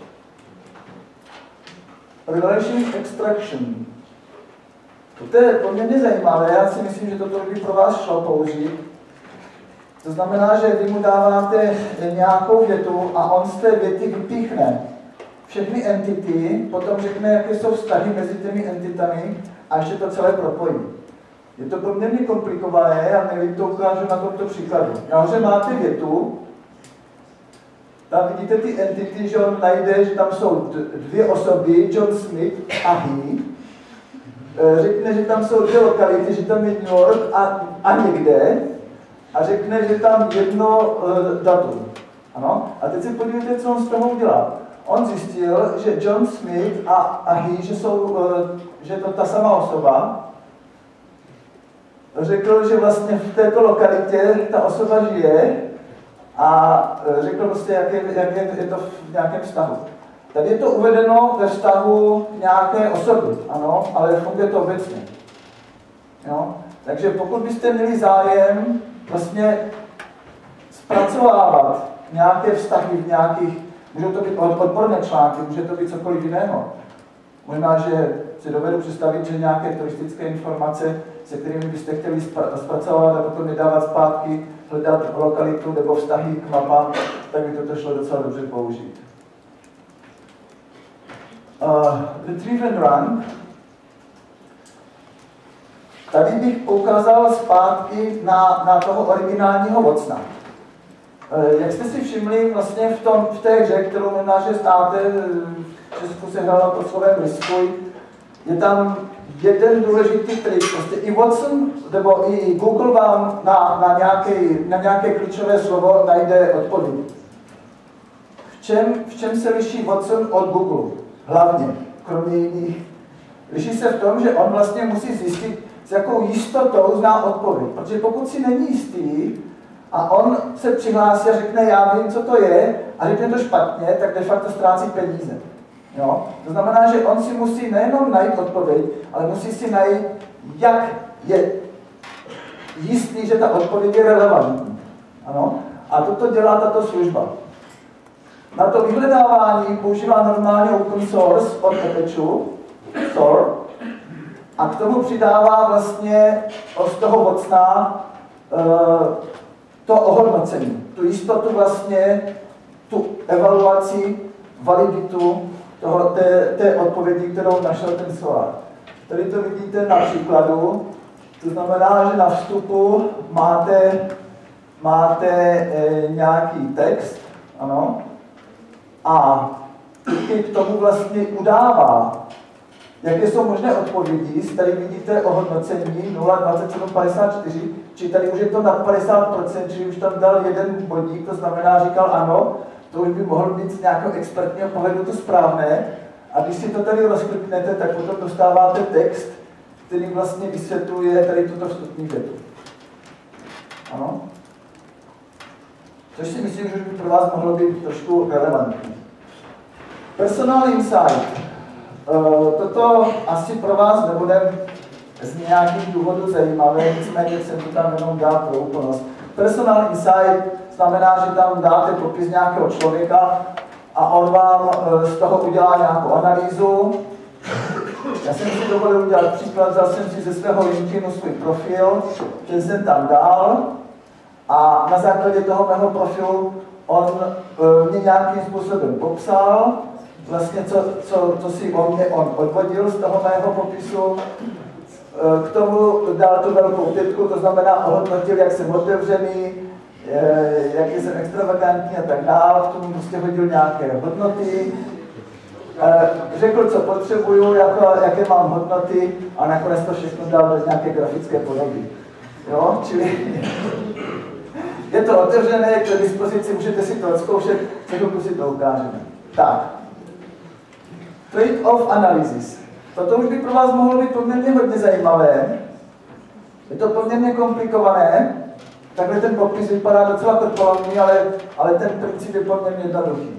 Speaker 1: Relation extraction. To je poměrně zajímavé, já si myslím, že toto by pro vás šlo použít. To znamená, že vy mu dáváte nějakou větu a on z té věty vypíchne všechny entity, potom řekne, jaké jsou vztahy mezi těmi entitami a ještě to celé propojí. Je to poměrně komplikované a nejlíp to ukážu na tomto příkladu. Nahoře máte větu, tam vidíte ty entity, že on najde, že tam jsou dvě osoby, John Smith a he. Řekne, že tam jsou dvě lokality, že tam je New York a, a někde. A řekne, že tam jedno uh, datum. Ano? A teď si podívejte, co on z toho udělal. On zjistil, že John Smith a, a he, že, jsou, uh, že je to ta sama osoba. Řekl, že vlastně v této lokalitě ta osoba žije a řekl prostě, jak je, jak je, je to v nějakém vztahu. Tady je to uvedeno ve vztahu nějaké osoby, ano, ale funguje to obecně. Jo? Takže pokud byste měli zájem vlastně zpracovávat nějaké vztahy v nějakých, může to být odborné články, může to být cokoliv jiného. Možná, že si dovedu představit, že nějaké turistické informace, se kterými byste chtěli zpracovat a potom je dávat zpátky, hledat lokalitu nebo vztahy k mapám, tak by toto šlo docela dobře použít. Uh, retrieve and run. Tady bych poukázal zpátky na, na toho originálního Watsona. Jak jste si všimli, vlastně v, tom, v té hře, kterou možná, že znáte, v Česku se hrála pod slovem Riskuj, je tam jeden důležitý trik. Prostě i Watson, nebo i Google vám na, na, nějaké, na nějaké klíčové slovo najde odpověď. V čem, v čem se liší Watson od Google? Hlavně, kromě jiných. Liší se v tom, že on vlastně musí zjistit, s jakou jistotou zná odpověď. Protože pokud si není jistý, a on se přihlásí a řekne, já vím, co to je, a řekne to špatně, tak de facto ztrácí peníze. Jo? To znamená, že on si musí nejenom najít odpověď, ale musí si najít, jak je jistý, že ta odpověď je relevantní. Ano? A toto dělá tato služba. Na to vyhledávání používá normálně open source od Apache, Thor, a k tomu přidává vlastně z toho Watsona uh, to ohodnocení, tu jistotu vlastně, tu evaluaci, validitu toho, té, té odpovědi, kterou našel ten Solar. Tady to vidíte na příkladu, to znamená, že na vstupu máte, máte e, nějaký text, ano, a k tomu vlastně udává, jaké jsou možné odpovědi. Tady vidíte ohodnocení nula dvacet sedm padesát čtyři, či tady už je to nad padesát procent, či už tam dal jeden bodík, to znamená, říkal ano, to už by mohlo být z nějakého expertního pohledu to správné. A když si to tady rozkliknete, tak potom dostáváte text, který vlastně vysvětluje tady tuto vstupní větu. Ano? Což si myslím, že by pro vás mohlo být trošku relevantní. Personal Insight. Toto asi pro vás nebude z nějakých důvodů zajímavé, nicméně jsem to tam jenom dal pro úplnost. Personal Insight znamená, že tam dáte popis nějakého člověka a on vám z toho udělá nějakou analýzu. Já jsem si dovolil udělat příklad, vzal jsem si ze svého LinkedInu svůj profil, ten jsem tam dal a na základě toho mého profilu on mě nějakým způsobem popsal, vlastně co, co, co si o mě on odvodil z toho mého popisu. K tomu dal tu velkou pětku, to znamená ohodnotil, jak jsem otevřený, jak jsem extravagantní a tak dále, k tomu prostě hodil nějaké hodnoty. Řekl, co potřebuju, jako, jaké mám hodnoty a nakonec to všechno dal bez nějaké grafické podoby. Jo? Čili je to otevřené, k dispozici, můžete si to odzkoušet, co si to ukážeme. Tak. Trade-off analysis. Toto už by pro vás mohlo být poměrně hodně zajímavé. Je to poměrně komplikované. Takhle ten popis vypadá docela korpulentní, ale, ale ten princip je poměrně jednoduchý.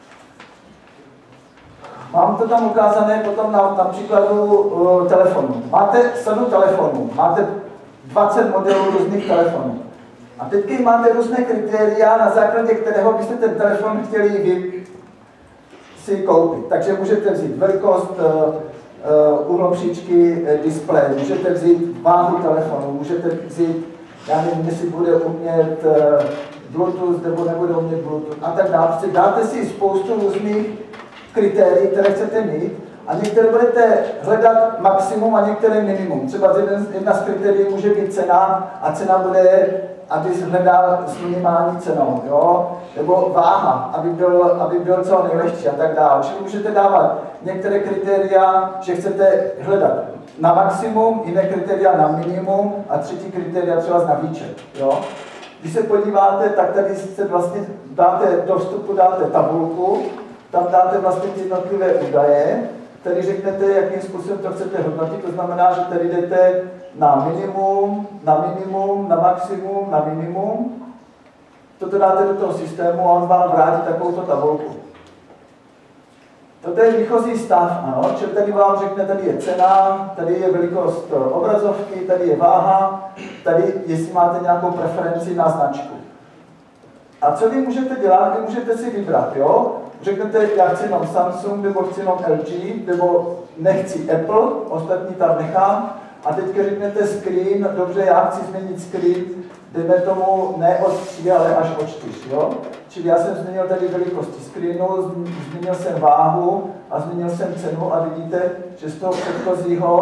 Speaker 1: Mám to tam ukázané potom na, na příkladu uh, telefonu. Máte sadu telefonů, máte dvacet modelů různých telefonů. A teď máte různé kritéria, na základě kterého byste ten telefon chtěli vy si koupit. Takže můžete vzít velikost, uh, uh, uhlopříčky, uh, displeje, můžete vzít váhu telefonu, můžete vzít, já nevím, jestli bude umět uh, Bluetooth nebo nebude umět Bluetooth a tak dále. Prostě dáte si spoustu různých kritérií, které chcete mít a některé budete hledat maximum a některé minimum. Třeba jedna z kritérií může být cena a cena bude, aby hledal s minimální cenou, jo? Nebo váha, aby byl, aby byl co nejlehčí a tak dále. Čili můžete dávat některé kritéria, že chcete hledat na maximum, jiné kritéria na minimum a třetí kritéria třeba na výčet. Jo? Když se podíváte, tak tady se vlastně dáte, do vstupu dáte tabulku, tam dáte vlastně ty jednotlivé údaje, tady řeknete, jakým způsobem to chcete hodnotit, to znamená, že tady jdete na minimum, na minimum, na maximum, na minimum. Toto dáte do toho systému a on vám vrátí takovouto tabulku. Toto je výchozí stav, ano, čili tady vám řekne, tady je cena, tady je velikost obrazovky, tady je váha, tady, jestli máte nějakou preferenci na značku. A co vy můžete dělat? Vy můžete si vybrat, jo? Řeknete, já chci jenom Samsung, nebo chci jenom L G, nebo nechci Apple, ostatní tam nechám. A teďka řeknete screen, dobře, já chci změnit screen, dejme tomu ne od tří, ale až od čtyř, jo? Čili já jsem změnil tady velikosti screenu, změnil jsem váhu a změnil jsem cenu a vidíte, že z toho předchozího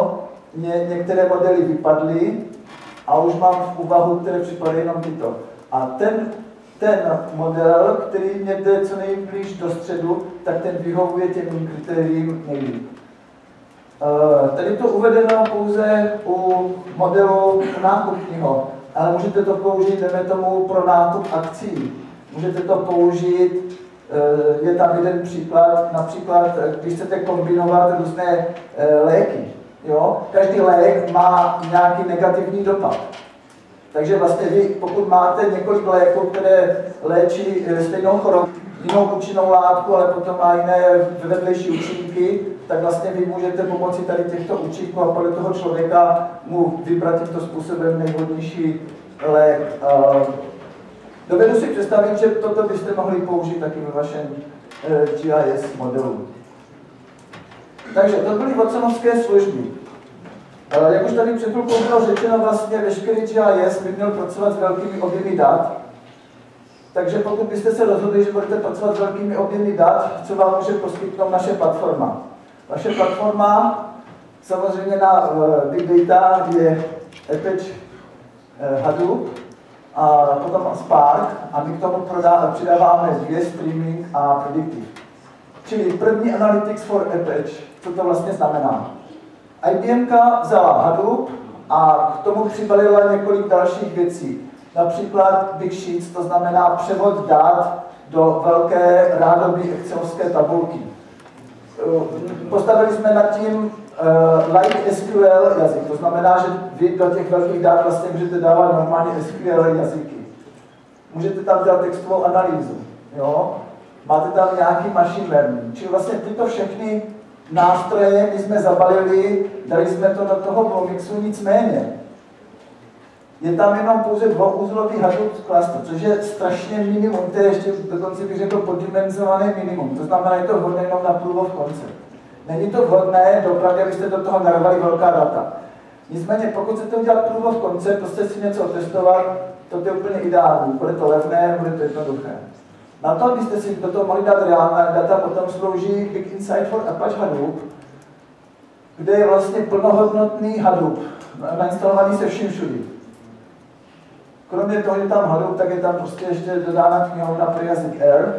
Speaker 1: ně, některé modely vypadly a už mám v úvahu, které připadají jenom tyto. A ten, ten model, který mě jde co nejblíž do středu, tak ten vyhovuje těm kritériím nejlíp. Tady to uvedeno pouze u modelu nákupního, ale můžete to použít, jdeme tomu, pro nákup akcí. Můžete to použít, je tam jeden příklad, například, když chcete kombinovat různé léky. Jo? Každý lék má nějaký negativní dopad. Takže vlastně vy, pokud máte několik léků, které léčí stejnou chorobu, jinou účinnou látku, ale potom má jiné vedlejší účinky, tak vlastně vy můžete pomocí tady těchto účinků a podle toho člověka mu vybrat tímto způsobem nejvhodnější lék. Dovedu si představit, že toto byste mohli použít taky ve vašem G I S modelu. Takže to byly watsonovské služby. Jak už tady před chvilkou bylo řečeno, vlastně veškerý G I S by měl pracovat s velkými objemy dat. Takže pokud byste se rozhodli, že budete pracovat s velkými objemy dat, co vám může poskytnout naše platforma? Naše platforma samozřejmě na Big Data je Apache Hadoop a potom Spark a my k tomu přidáváme dvě streaming a predictive. Čili první Analytics for Apache, co to vlastně znamená? I B M vzala Hadoop a k tomu přibalila několik dalších věcí. Například Big Sheets, to znamená převod dat do velké rádoby excelovské tabulky. Postavili jsme nad tím uh, like S Q L jazyk, to znamená, že vy do těch velkých dat vlastně můžete dávat normálně S Q L jazyky. Můžete tam dělat textovou analýzu, jo? Máte tam nějaký machine learning. Čili vlastně tyto všechny nástroje my jsme zabalili, dali jsme to do toho Bluemixu, nicméně. Je tam jenom pouze dvouúzlový Hadoop cluster, což je strašně minimum, to je ještě dokonce bych řekl poddimenzované minimum. To znamená, je to vhodné jenom na proof of concept. Není to vhodné, dopravdy, abyste do toho narvali velká data. Nicméně, pokud chcete udělat proof of concept, prostě si něco otestovat, to je úplně ideální. Bude to levné, bude to jednoduché. Na to, abyste si do toho mohli dát reálné data, potom slouží Big Insight for Apache Hadoop, kde je vlastně plnohodnotný Hadoop, nainstalovaný se vším všudy. Kromě toho, že tam Hadoop, tak je tam prostě ještě dodána knihovna pro jazyk R.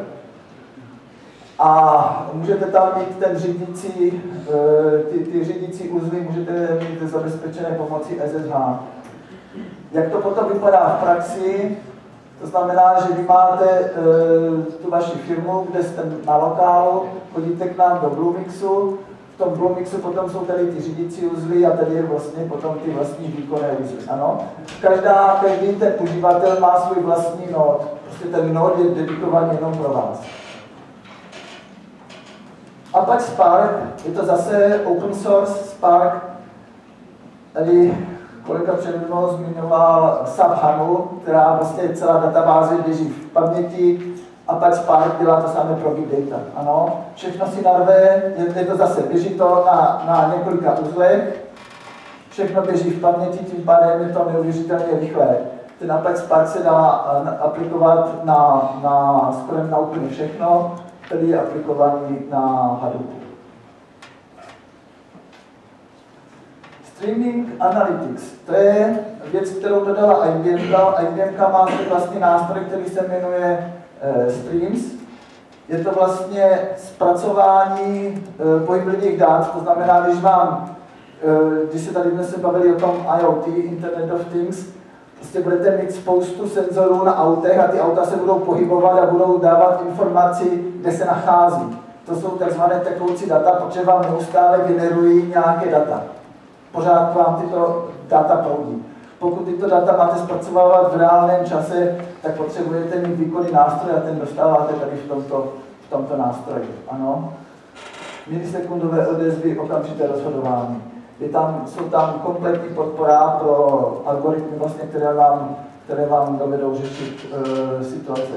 Speaker 1: A můžete tam mít ten řídící, ty, ty řídící uzly můžete mít zabezpečené pomocí S S H. Jak to potom vypadá v praxi? To znamená, že vy máte tu vaši firmu, kde jste na lokálu, chodíte k nám do Bluemixu. V tom Bluemixu potom jsou tady ty řídící uzly a tady je vlastně potom ty vlastní výkonné uzly. Ano? Každá, každý ten uživatel má svůj vlastní nód. Prostě ten nód je dedikovaný jenom pro vás. Apache Spark, je to zase open source Spark. Tady kolega před mnou zmiňoval Subhanu, která vlastně celá databáze běží v paměti. Apache Spark dělá to samé pro Big Data. Ano, všechno si narve, je to zase, běží to na, na několika uzlech, všechno běží v paměti, tím pádem je to neuvěřitelně rychlé. Ten Apache Spark se dá aplikovat na, na skoro na úplně všechno, který je aplikovaný na Hadoopu. Streaming Analytics, to je věc, kterou dodala I B M. I B M má vlastní nástroj, který se jmenuje eh, Streams. Je to vlastně zpracování eh, pohyblivých dat, to znamená, když vám, eh, když se tady dnes se bavili o tom I O T, Internet of Things, prostě budete mít spoustu senzorů na autech a ty auta se budou pohybovat a budou dávat informaci, kde se nachází. To jsou takzvané tekoucí data, protože vám neustále generují nějaké data. Pořád vám tyto data proudí. Pokud tyto data máte zpracovávat v reálném čase, tak potřebujete mít výkonný nástroj a ten dostáváte tady v tomto, v tomto nástroji. Ano? Milisekundové odezvy, okamžité rozhodování. Je tam, jsou tam kompletní podpora pro algoritmy, vlastně, které, vám, které vám dovedou řešit e, situace.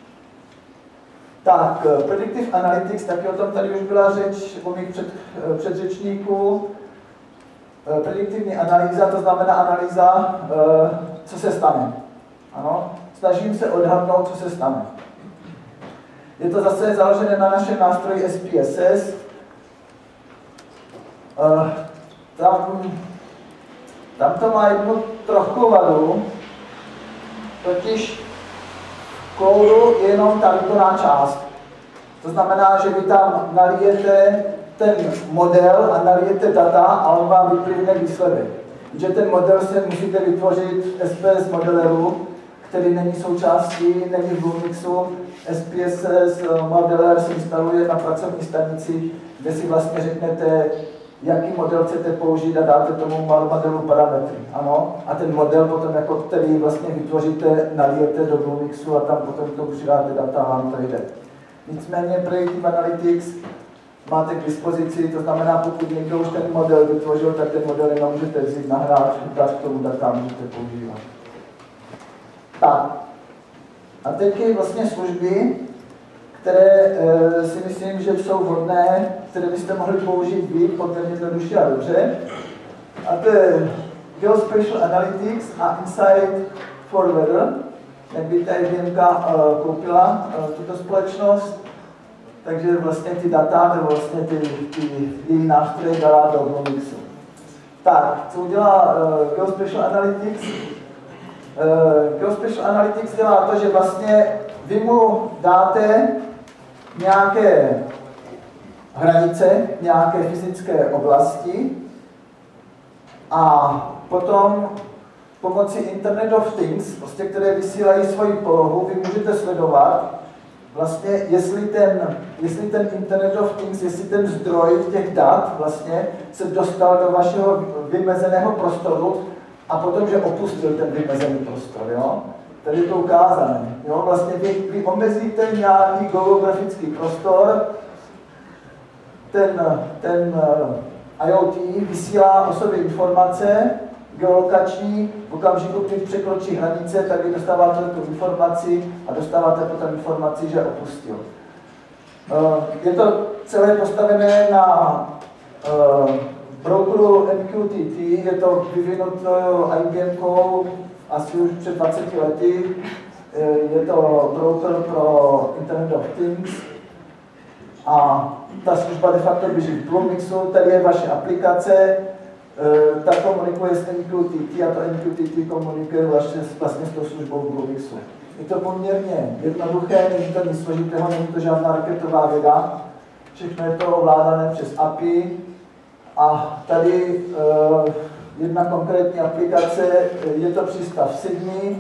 Speaker 1: Tak, Predictive Analytics, taky o tom tady už byla řeč u mých před, předřečníků. Prediktivní analýza, to znamená analýza, co se stane. Ano? Snažím se odhadnout, co se stane. Je to zase založené na našem nástroji S P S S. Tam Tam to má jednu trochu vadu, totiž v kódu je jenom ta výkonná část. To znamená, že vy tam nalijete ten model a nalijete data a on vám vyplivne výsledek. Že ten model si musíte vytvořit S P S modeléru, který není součástí, není v Bluemixu. S P S S modeler se instaluje na pracovní stanici, kde si vlastně řeknete, jaký model chcete použít a dáte tomu modelu parametry. Ano? A ten model potom, jako který vlastně vytvoříte, nalijete do Bluemixu a tam potom to přidáte data a vám to jde. Nicméně Predictive Analytics máte k dispozici, to znamená, pokud někdo už ten model vytvořil, tak ten model jenom můžete vzít, nahrát, dát k tomu data, můžete používat. Tak. A teď je vlastně služby, které e, si myslím, že jsou vhodné, které byste mohli použít vy poměrně jednoduše a dobře. A to je Geospatial Analytics a Insight for Weather. Jak víte, I B M e, koupila e, tuto společnost, takže vlastně ty data, nebo vlastně ty, ty její nástroje dala do Bluemixu. Tak, co udělá e, Geospatial Analytics? E, Geospatial Analytics dělá to, že vlastně vy mu dáte nějaké hranice, nějaké fyzické oblasti a potom pomocí Internet of Things, prostě, které vysílají svoji polohu, vy můžete sledovat, vlastně, jestli ten, jestli ten Internet of Things, jestli ten zdroj těch dat vlastně se dostal do vašeho vymezeného prostoru a potom, že opustil ten vymezený prostor, jo? Tady je to ukázané. Jo? Vlastně vy, vy omezíte nějaký geografický prostor, ten, ten I O T vysílá o sobě informace geolokační, v okamžiku, když překročí hranice, tak vy dostáváte tu informaci a dostáváte potom informaci, že opustil. Je to celé postavené na brokeru M Q T T, je to vyvinuto I B M kou asi už před dvaceti lety. Je to broker pro Internet of Things a ta služba de facto běží v Bluemixu, tady je vaše aplikace, ta komunikuje s M Q T T a to M Q T T komunikuje vlastně, vlastně s tou službou v Bluemixu. Je to poměrně jednoduché, není to nic složitého, není to žádná raketová věda, všechno je to ovládané přes A P I a tady uh, jedna konkrétní aplikace, je to přístav v Sydney.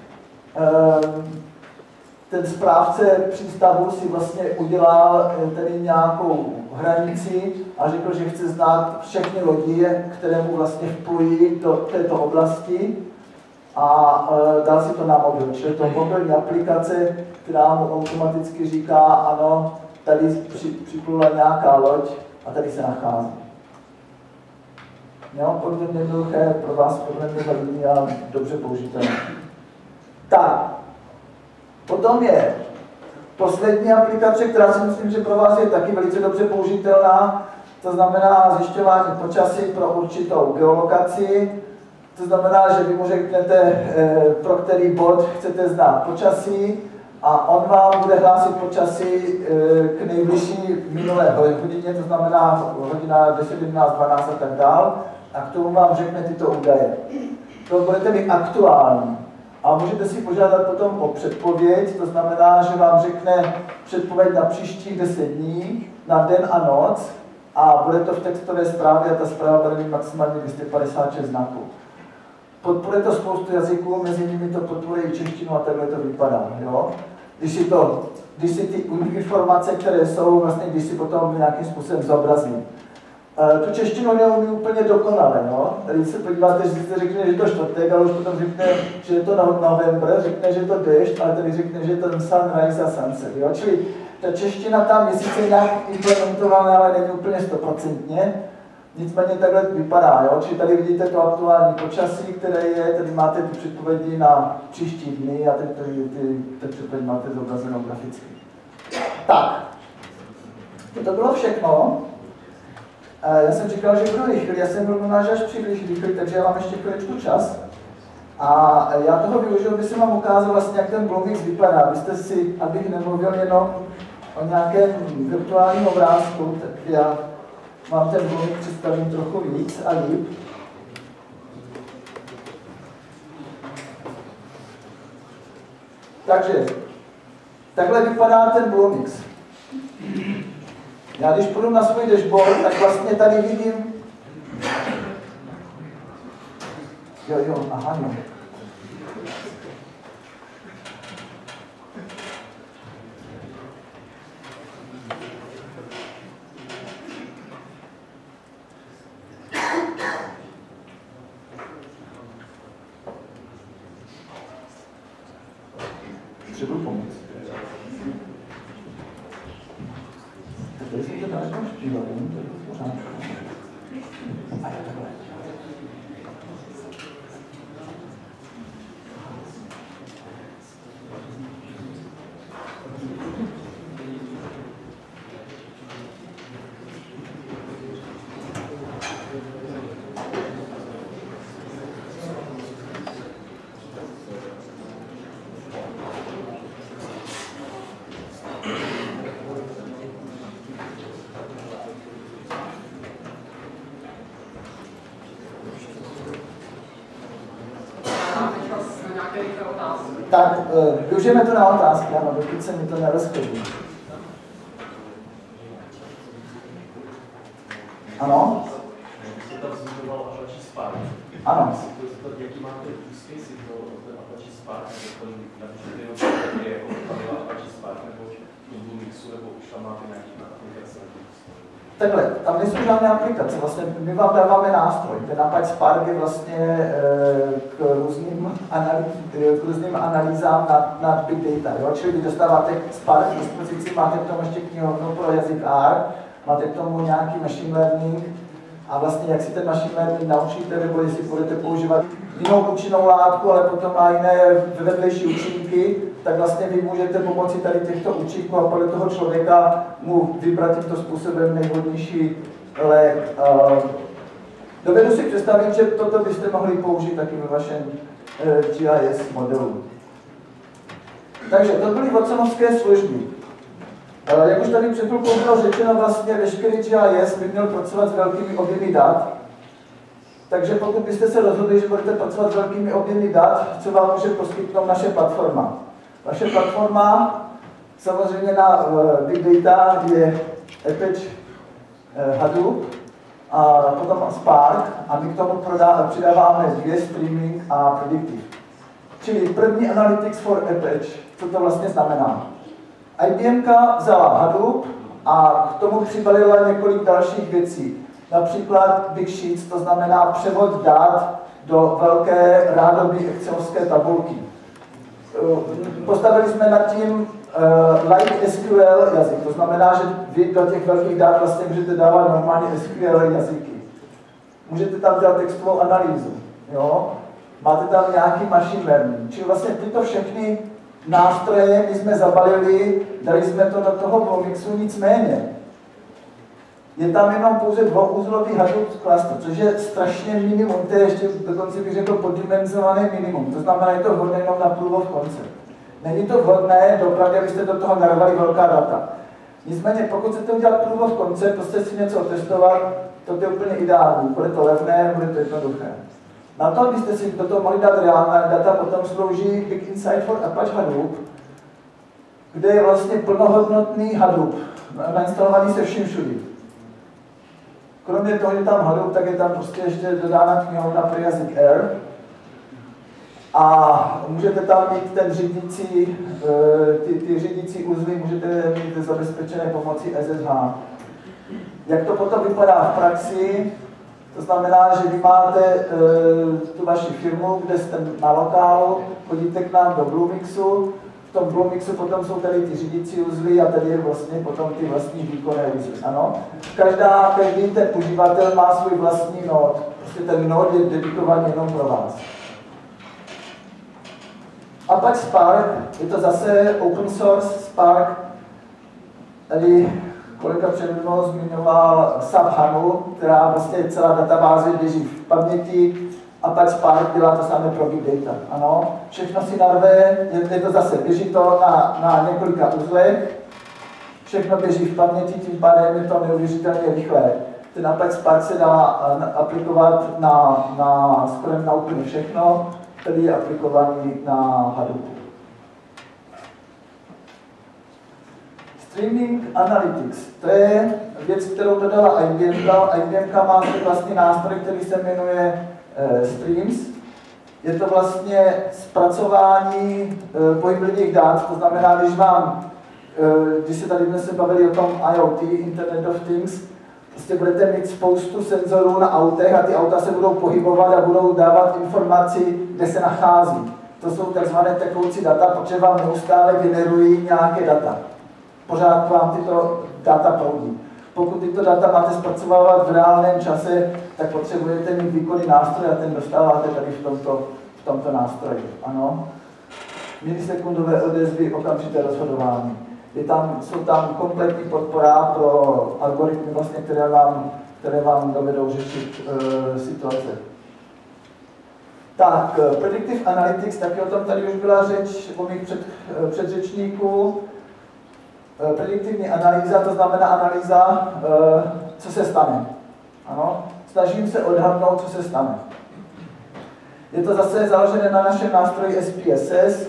Speaker 1: Ten správce přístavu si vlastně udělal tady nějakou hranici a řekl, že chce znát všechny lodi, které mu vlastně vplují do této oblasti a dal si to na mobil. Čili to mobilní aplikace, která mu automaticky říká, ano, tady připlula nějaká loď a tady se nachází. Jo, poměrně jednoduché, pro vás poměrně validní a dobře použitelné. Tak, potom je poslední aplikace, která si myslím, že pro vás je taky velice dobře použitelná, to znamená zjišťování počasí pro určitou geolokaci. To znamená, že vy mu řeknete, pro který bod chcete znát počasí a on vám bude hlásit počasí k nejbližší minulé hodině, to znamená hodina deset, jedenáct, dvanáct a tak dál. A k tomu vám řekne tyto údaje. To budete mít aktuální. A můžete si požádat potom o předpověď, to znamená, že vám řekne předpověď na příštích deset dní, na den a noc, a bude to v textové zprávě a ta zpráva bude mít maximálně dvě stě padesát šest znaků. Podporuje to spoustu jazyků, mezi nimi to podporuje i češtinu a takhle to vypadá. Jo? Když si, to, když si ty informace, které jsou, vlastně, když si potom nějakým způsobem zobrazím. Tu češtinu neumí úplně dokonale, no. Tady se podíváte, že se řekne, že je to čtvrtek, ale už potom řekne, že je to november, řekne, že je to déšť, ale tady řekne, že je to sunrise a sunset, jo. Čili ta čeština tam je sice nějak implementovaná, ale není úplně stoprocentně. Nicméně takhle vypadá, jo. Čili tady vidíte to aktuální počasí, které je, tady máte ty předpovědi na příští dny a tady ty, ty, ty předpovědi máte zobrazenou graficky. Tak, to bylo všechno. Já jsem říkal, že budu rychlý, já jsem byl možná až příliš rychlý, takže já mám ještě chviličku čas. A já toho využiju, aby jsem vám ukázal vlastně, jak ten Bluemix vypadá. Abyste si, abych nemluvil jenom o nějakém virtuálním obrázku, tak já vám ten Bluemix představím trochu víc a líp. Takže, takhle vypadá ten Bluemix. Já když půjdu na svůj dashboard, tak vlastně tady vidím... Jo, jo, aha, jo. Třeba pomoct. Tak tady jsem to dáš tam špívat, to je v pořádku. A já takhle. Tak, uh, využijeme to na otázky, ano, dokud se mi to nerozchodí. Ano?
Speaker 8: Jste tam zmiňoval Apache Spark.
Speaker 1: Ano.
Speaker 8: Jaký máte use case pro ten Apache Spark? Například jenom je odpadla Apache Spark nebo v Bluemixu, nebo už tam máte nějaký aplikace?
Speaker 1: Takhle, tam nejsou žádné aplikace, vlastně my vám dáváme nástroj. Ten Apache Spark je vlastně e, k, různým analý, k různým analýzám nad, nad big data. Jo? Čili když dostáváte Spark k dispozici, máte k tomu ještě knihovnu pro jazyk R, máte k tomu nějaký machine learning a vlastně jak si ten machine learning naučíte, nebo jestli budete používat jinou účinnou látku, ale potom má jiné vedlejší účinky, tak vlastně vy můžete pomocí tady těchto účinků a podle toho člověka mu vybrat tímto způsobem nejvhodnější lék. Dovedu si představit, že toto byste mohli použít taky ve vašem G I S modelu. Takže to byly watsonovské služby. Jak už tady před chvilkou bylo řečeno, vlastně veškerý G I S by měl pracovat s velkými objemy dat. Takže pokud byste se rozhodli, že budete pracovat s velkými objemy dat, co vám může poskytnout naše platforma? Naše platforma samozřejmě na Big Data je Apache Hadoop a potom Spark a my k tomu přidáváme dvě streaming a predictive. Čili první Analytics for Apache, co to vlastně znamená? I B M vzala Hadoop a k tomu přibalila několik dalších věcí. Například Big Sheets, to znamená převod dat do velké rádoby excelovské tabulky. Postavili jsme nad tím uh, Light S Q L jazyk, to znamená, že vy do těch velkých dat vlastně můžete dávat normálně S Q L jazyky. Můžete tam dělat textovou analýzu, jo? Máte tam nějaký machine learning. Čili vlastně tyto všechny nástroje my jsme zabalili, dali jsme to do toho Bluemixu, nicméně. Je tam jenom pouze dvouúzlový Hadoop cluster, což je strašně minimum, to je ještě dokonce bych řekl poddimenzované minimum. To znamená, je to vhodné jenom na proof of concept. Není to vhodné, dopravdy, abyste do toho narvali velká data. Nicméně, pokud chcete udělat proof of concept, prostě si něco otestovat, to je úplně ideální. Bude to levné, bude to jednoduché. Na to, abyste si do toho mohli dát reálné data, potom slouží Big Insight for Apache Hadoop, kde je vlastně plnohodnotný Hadoop, nainstalovaný se vším všudy. Kromě toho, že tam Hadoop, tak je tam prostě ještě dodána knihovna pro jazyk R. A můžete tam mít ten řídící, ty, ty řídící uzly můžete mít zabezpečené pomocí S S H. Jak to potom vypadá v praxi? To znamená, že vy máte tu vaši firmu, kde jste na lokálu, chodíte k nám do Bluemixu. V tom Bluemixu potom jsou tady ty řídící uzly a tady je vlastně potom ty vlastní výkonné uzly. Ano? Každá, každý ten uživatel má svůj vlastní nód. Prostě ten nód je dedikovaný jenom pro vás. Apache Spark, je to zase open source Spark. Tady kolega před mnou zmiňoval Subhanu, která vlastně celá databáze běží v paměti. Apache Spark dělá to samé pro Big Data. Ano, všechno si narve, je to zase, běží to na, na několika uzlech, všechno běží v paměti, tím pádem je to neuvěřitelně rychlé. Ten Apache Spark se dá aplikovat na, na skoro na úplně všechno, který je aplikovaný na Hadoopu. Streaming Analytics, to je věc, kterou dodala I B M. I B M má vlastní nástroj, který se jmenuje uh, Streams. Je to vlastně zpracování uh, pohyblivých dat, to znamená, když vám, uh, když se tady dnes se bavili o tom I O T, Internet of Things, prostě budete mít spoustu senzorů na autech a ty auta se budou pohybovat a budou dávat informaci, kde se nachází. To jsou takzvané tekoucí data, protože vám neustále generují nějaké data. Pořád vám tyto data proudí. Pokud tyto data máte zpracovávat v reálném čase, tak potřebujete mít výkonný nástroj a ten dostáváte tady v tomto, v tomto nástroji. Ano? Milisekundové odezvy, okamžité rozhodování. Je tam, jsou tam kompletní podpora pro algoritmy, vlastně, které, vám, které vám dovedou řešit e, situace. Tak, Predictive Analytics, taky o tom tady už byla řeč u mých před, předřečníků. Prediktivní analýza, to znamená analýza, co se stane. Ano? Snažím se odhadnout, co se stane. Je to zase založené na našem nástroji S P S S.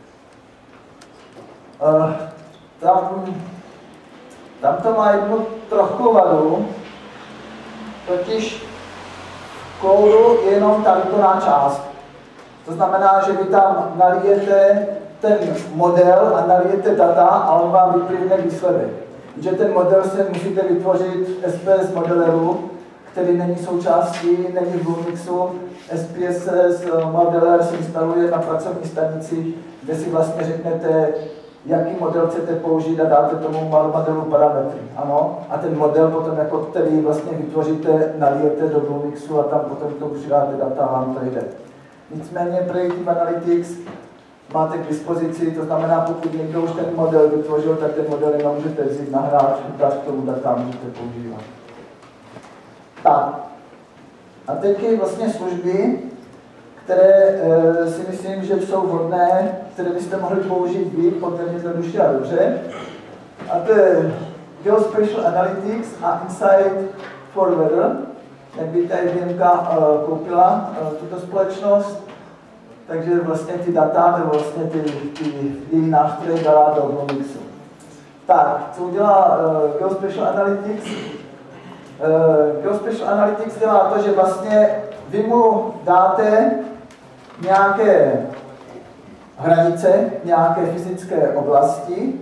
Speaker 1: Tam, tam to má jednu trochu vadu, totiž v kódu je jenom ta výkonná část. To znamená, že vy tam nalijete ten model a nalijete data a on vám vyplivne výsledek. Že ten model se musíte vytvořit v S P S modeleru, který není součástí, není v Bluemixu. S P S S modeler se instaluje na pracovní stanici, kde si vlastně řeknete, jaký model chcete použít a dáte tomu modelu parametry. Ano? A ten model potom, jako který vlastně vytvoříte, nalijete do Bluemixu a tam potom to přidáte data a vám to jde. Nicméně Predictive Analytics máte k dispozici, to znamená, pokud někdo už ten model vytvořil, tak ten model jenom můžete vzít, nahrát, dát k tomu data, můžete používat. Tak. A teď je vlastně služby, které e, si myslím, že jsou vhodné, které byste mohli použít vy poměrně jednoduše a dobře. A to je Geospatial Analytics a Insight for Weather, jak by ta I B M koupila e, tuto společnost. Takže vlastně ty data, nebo vlastně ty, ty její nástroje dala do Bluemixu. Tak, co udělá uh, Geospatial Analytics? Uh, Geospatial Analytics dělá to, že vlastně vy mu dáte nějaké hranice, nějaké fyzické oblasti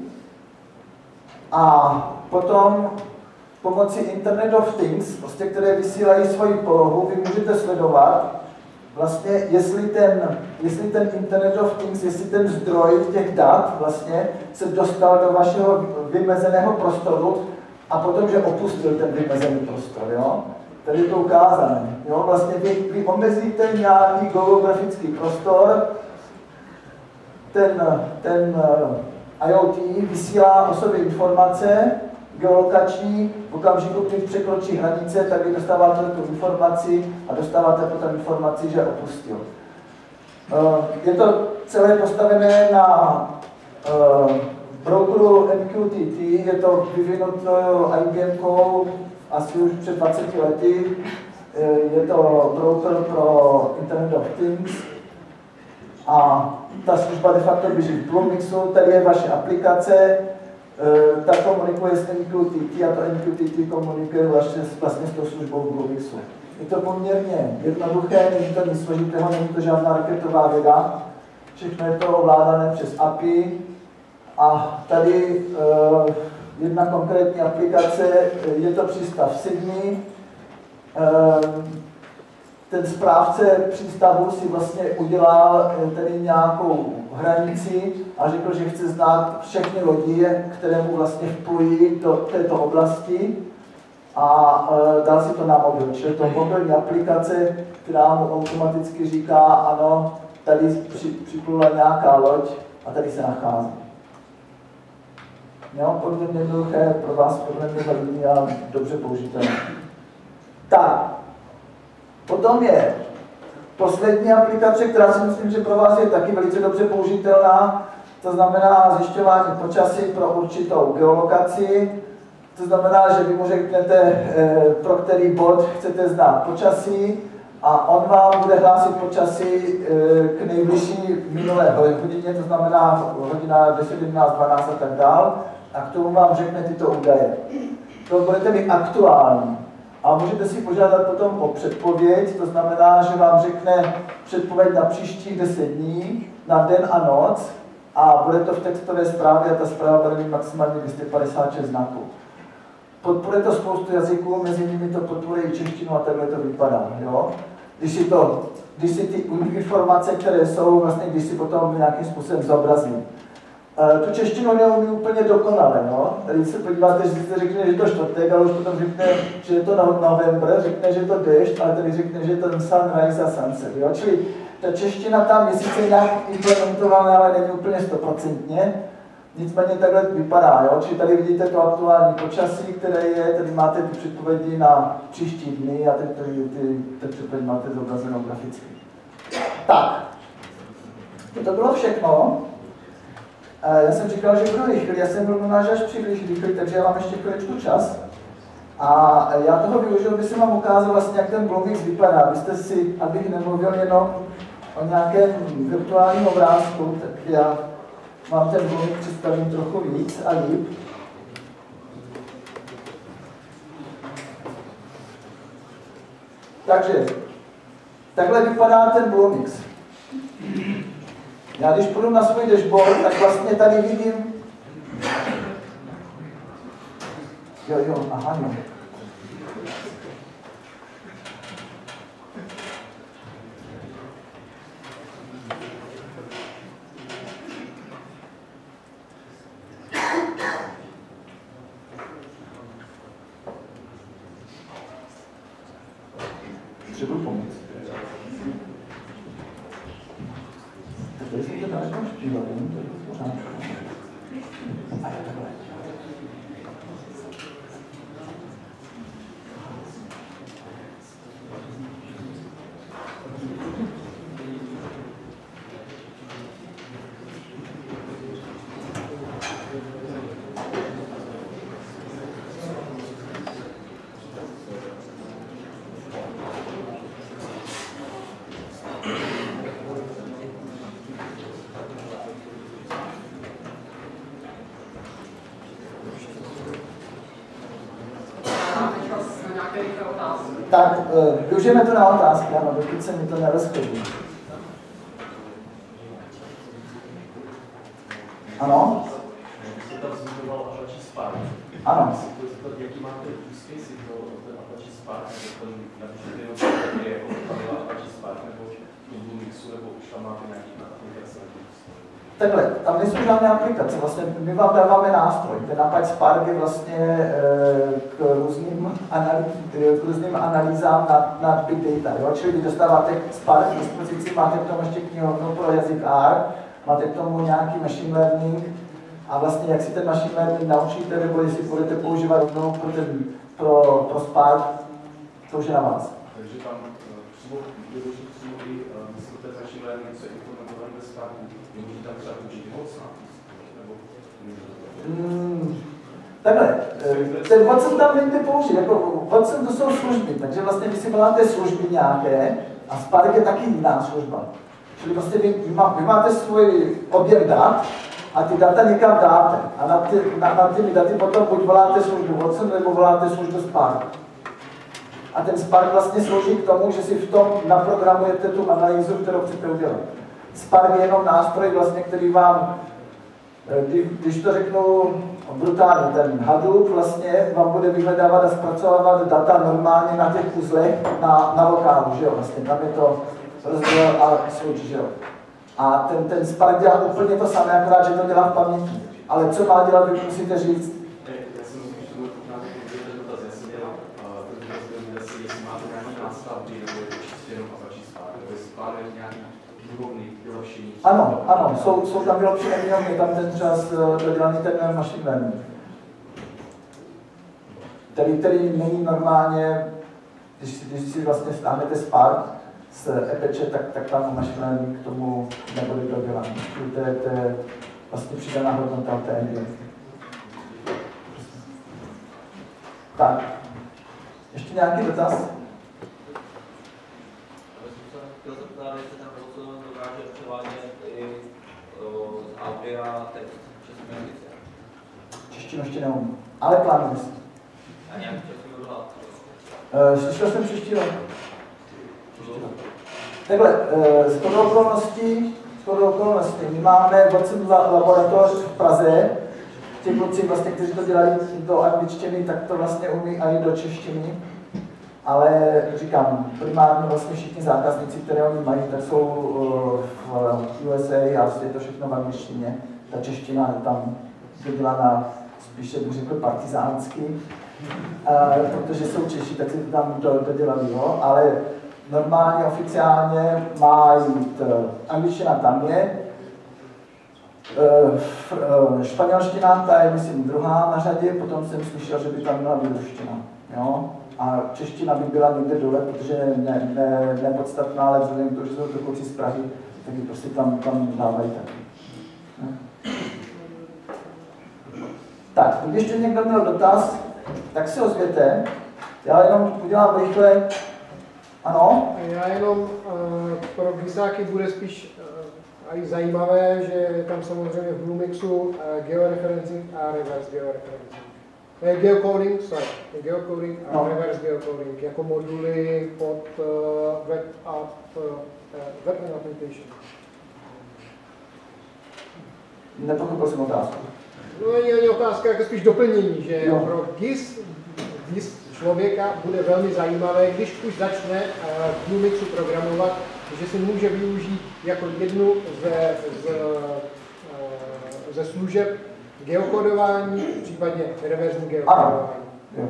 Speaker 1: a potom pomocí Internet of Things, prostě, které vysílají svoji polohu, vy můžete sledovat, vlastně, jestli ten, jestli ten Internet of Things, jestli ten zdroj těch dat vlastně se dostal do vašeho vymezeného prostoru a potom, že opustil ten vymezený prostor, jo? Tady je to ukázané, jo? Vlastně vy, vy omezíte nějaký geografický prostor, ten, ten I O T vysílá o sobě informace, geolokační, v okamžiku, když překročí hranice, tak vy dostáváte tu informaci a dostáváte potom informaci, že opustil. Je to celé postavené na brokeru M Q T T, je to vyvinuto I B M kou asi už před dvaceti lety. Je to broker pro Internet of Things a ta služba de facto běží v Bluemixu, tady je vaše aplikace, ta komunikuje s M Q T T a to M Q T T komunikuje vlastně, vlastně s tou službou v Bluemixu. Je to poměrně jednoduché, není to nic složitého, není to žádná raketová věda. Všechno je to ovládané přes A P I. A tady uh, jedna konkrétní aplikace, je to přístav Sydney. Uh, ten správce přístavu si vlastně udělal tady nějakou hranici a řekl, že chce znát všechny lodi, které mu vlastně vplují do této oblasti a uh, dal si to na mobil. Čili to mobilní aplikace, která mu automaticky říká, ano, tady při, připlula nějaká loď a tady se nachází. Jo, poměrně jednoduché, pro vás poměrně validní a dobře použitelné. Tak, potom je poslední aplikace, která si myslím, že pro vás je taky velice dobře použitelná, to znamená zjišťování počasí pro určitou geolokaci. To znamená, že vy mu řeknete, pro který bod chcete znát počasí a on vám bude hlásit počasí k nejbližší minulé hodině, to znamená hodina deset, jedenáct, dvanáct a tak dál. a k tomu vám řekne tyto údaje. To budete mít aktuální. A můžete si požádat potom o předpověď, to znamená, že vám řekne předpověď na příštích deset dní, na den a noc, a bude to v textové zprávě a ta zpráva bude mít maximálně dvě stě padesát šest znaků. Podporuje to spoustu jazyků, mezi nimi to podporuje i češtinu a takhle to vypadá. Jo? Když, si to, když si ty informace, které jsou, vlastně když si potom nějakým způsobem zobrazím. E, tu češtinu neumí úplně dokonale. No? Když se podíváte, že si řekne, že je to čtvrtek, ale už potom řekne, že je to november, řekne, že je to déšť, ale tady řekne, že je to sunrise a sunset. Jo? Čili ta čeština tam je sice nějak implementovaná, ale není úplně stoprocentně. Nicméně takhle vypadá, jo? Čili tady vidíte to aktuální počasí, které je, tady máte ty předpovědi na příští dny a teď ty, ty, ty předpovědi máte zobrazenou graficky. Tak, to bylo všechno. Já jsem říkal, že budu rychlý, já jsem byl možná až příliš rychlý, takže já mám ještě chviličku čas. A já toho využil, bych jsem vám ukázal vlastně, jak ten Bloomix vypadá. Vy jste si, abych nemluvil jenom o nějakém virtuálním obrázku, tak já vám ten Bloomix představím trochu víc a líp. Takže, takhle vypadá ten Bloomix. Já když půjdu na svůj dashboard, tak vlastně tady vidím... Jo, jo, aha, jo. Třeba pomoct. Tak to jsem to daleko štíval, to je v pořádku. A je takhle. Tak, využijeme to na otázky, ano, dokud se mi to nerozchodí. Ano?
Speaker 8: Jste tam zmiňoval Apache Spark.
Speaker 1: Ano.
Speaker 8: Jaký máte use case pro ten Apache Spark, nebo ten například jenom je odpadla Apache Spark, nebo do Bluemixu, nebo už tam máte nějaký aplikace?
Speaker 1: Takhle, tam nejsou žádné aplikace, vlastně my vám dáváme nástroj. Ten Apache Spark je vlastně e, k, různým analý, k různým analýzám nad, nad big data, jo? Čili vy dostáváte Spark k dispozici, máte k tomu ještě knihovnu pro jazyk R, máte k tomu nějaký machine learning a vlastně jak si ten machine learning naučíte, nebo jestli budete používat rovnou pro, ten, pro, pro Spark, to už je na vás.
Speaker 8: Takže tam přímo, přímo i myslíte machine learning, co je implementované ve Sparku, můžete tam třeba použít Watson?
Speaker 1: Hmm, takhle, ten Watson tam nejde použít, jako Watson to jsou služby, takže vlastně vy si voláte služby nějaké a Spark je taky jiná služba. Čili vlastně vy, vy máte svůj objem dat a ty data někam dáte a na, ty, na, na ty daty potom buď voláte službu Watson nebo voláte službu Spark. A ten Spark vlastně slouží k tomu, že si v tom naprogramujete tu analýzu, kterou chcete udělat. Spark je jenom nástroj, vlastně, který vám, když to řeknu brutálně, ten Hadoop vlastně vám bude vyhledávat a zpracovávat data normálně na těch uzlech na, na lokálu, že jo, vlastně tam je to rozděl a sluč, že jo. A ten, ten Spark dělá úplně to samé, akorát, že to dělá v paměti. Ale co má dělat, vy musíte říct.
Speaker 8: Já jsem myslím, že to bude na ten dotaz, jestli dělám, jestli máte nějaký nástavby, nebo je to čistě jenom Apache Spark, nebo jestli plánujete nějaký druhovný vylepšení.
Speaker 1: Ano, ano, jsou, jsou tam vylepšené knihovny, tam ten čas dodělaný ten machine learning. Který, který není normálně, když, když si vlastně stáhnete Spark z Apache, tak, tak tam machine learning k tomu nebude dodělaný. To je, to je vlastně přidaná hodnota té engine. Tak, ještě nějaký dotaz?
Speaker 9: Chtěl jsem zeptat, jestli ten Watson dokáže převádět i z audia text v českém jazyce.
Speaker 1: Češtinu ještě neumím, ale plánuji si.
Speaker 9: A nějak češtinu dohlad.
Speaker 1: Slyšel jsem češtinu. Takhle, z toho okolností, z toho okolností, my máme Watson laboratoř v Praze, ti kluci, vlastně, kteří to dělají do angličtiny, tak to vlastně umí i do češtiny. Ale říkám, primárně vlastně všichni zákazníci, které oni mají, tak jsou v U S A a je to všechno v angličtině. Ta čeština je tam dodělaná spíše, bych řekl, partizánsky, protože jsou Češi, tak si to tam dodělali, jo. Ale normálně, oficiálně má jít angličtina tam je, španělština, ta je, myslím, druhá na řadě, potom jsem slyšel, že by tam byla být ruština, jo. A čeština by byla někde dole, protože ne, ne, nepodstatná, ale vzhledem k tomu, že jsou to kluci z Prahy, tak ji prostě tam, tam dávají taky. Ne? Tak, když ještě někdo měl dotaz, tak si ozvěte. Já jenom udělám rychle. Ano?
Speaker 10: Já jenom uh, pro Gisáky bude spíš uh, i zajímavé, že je tam samozřejmě v Bluemixu uh, georeferencing a reverse georeferencing. Ne, geocoding, sorry, geocoding a no. reverse geocoding jako moduly pod uh, web app, uh, web application.
Speaker 1: Nepochopil jsem otázku.
Speaker 10: No není ani otázka, jako spíš doplnění, že
Speaker 1: jo.
Speaker 10: Pro GIS, GIS člověka bude velmi zajímavé, když už začne v Bluemixu programovat, že si může využít jako jednu ze, ze, ze služeb geokodování, případně reverzní geokodování.
Speaker 1: Ano.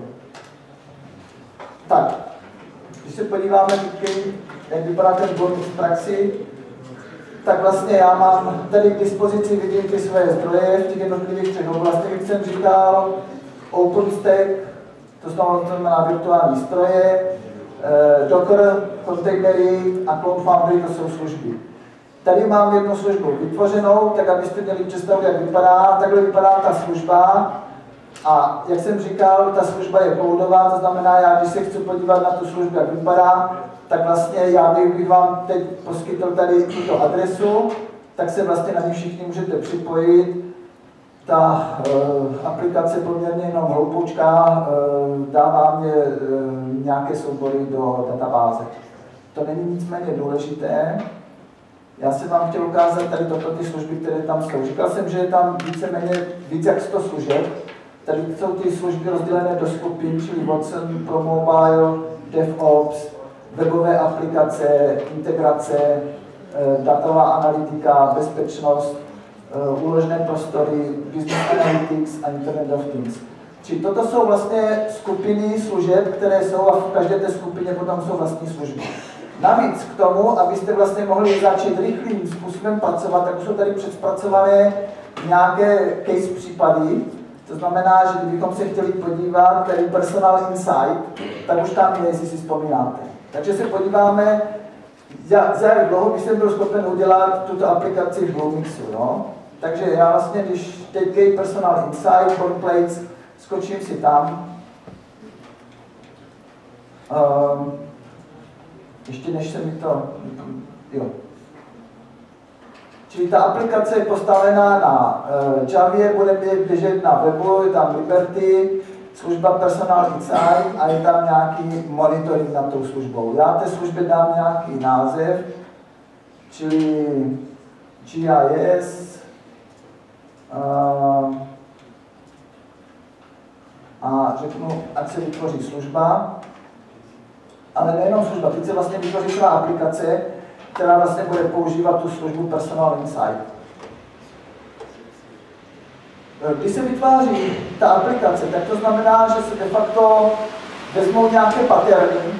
Speaker 1: Tak, když se podíváme, jak vypadá ten Bluemix v praxi, tak vlastně já mám tady k dispozici, vidím ty své zdroje v těch jednotlivých třech oblastech, jak jsem říkal, OpenStack, to znamená virtuální stroje, Docker, kontejnery a Cloud Foundry, to jsou služby. Tady mám jednu službu vytvořenou, tak abyste měli představu, jak vypadá. Takhle vypadá ta služba a jak jsem říkal, ta služba je kódová, to znamená, já když se chci podívat na tu službu, jak vypadá, tak vlastně já bych vám teď poskytl tady tuto adresu, tak se vlastně na ní všichni můžete připojit. Ta uh, aplikace poměrně jenom hloupoučká, uh, dává mě uh, nějaké soubory do databáze. To není nicméně důležité. Já jsem vám chtěl ukázat tady toto ty služby, které tam jsou. Říkal jsem, že je tam víceméně víc jak sto služeb. Tady jsou ty služby rozdělené do skupin, čili Watson pro mobile, DevOps, webové aplikace, integrace, uh, datová analytika, bezpečnost, Uh, úložné prostory, Business Analytics a Internet of Things. Čili toto jsou vlastně skupiny služeb, které jsou a v každé té skupině potom jsou vlastní služby. Navíc k tomu, abyste vlastně mohli začít rychlým způsobem pracovat, tak jsou tady předspracované nějaké case případy. To znamená, že kdybychom se chtěli podívat, tady Personal Insight, tak už tam je, jestli si vzpomínáte. Takže se podíváme, za, za jak dlouho bych jsem byl schopen udělat tuto aplikaci v Bluemixu, no? Takže já vlastně, když teď Personal Insight, Templates, skočím si tam. Um, ještě než se mi to... Jo. Čili ta aplikace je postavená na uh, Javě, bude běžet na webu, je tam Liberty, služba Personal Insight a je tam nějaký monitoring nad tou službou. Já té službě dám nějaký název, čili G I S uh, a řeknu, ať se vytvoří služba, ale nejenom služba, teď se vlastně vytvoří celá aplikace, která vlastně bude používat tu službu Personal Insight. Když se vytváří ta aplikace, tak to znamená, že se de facto vezmou nějaké paterny,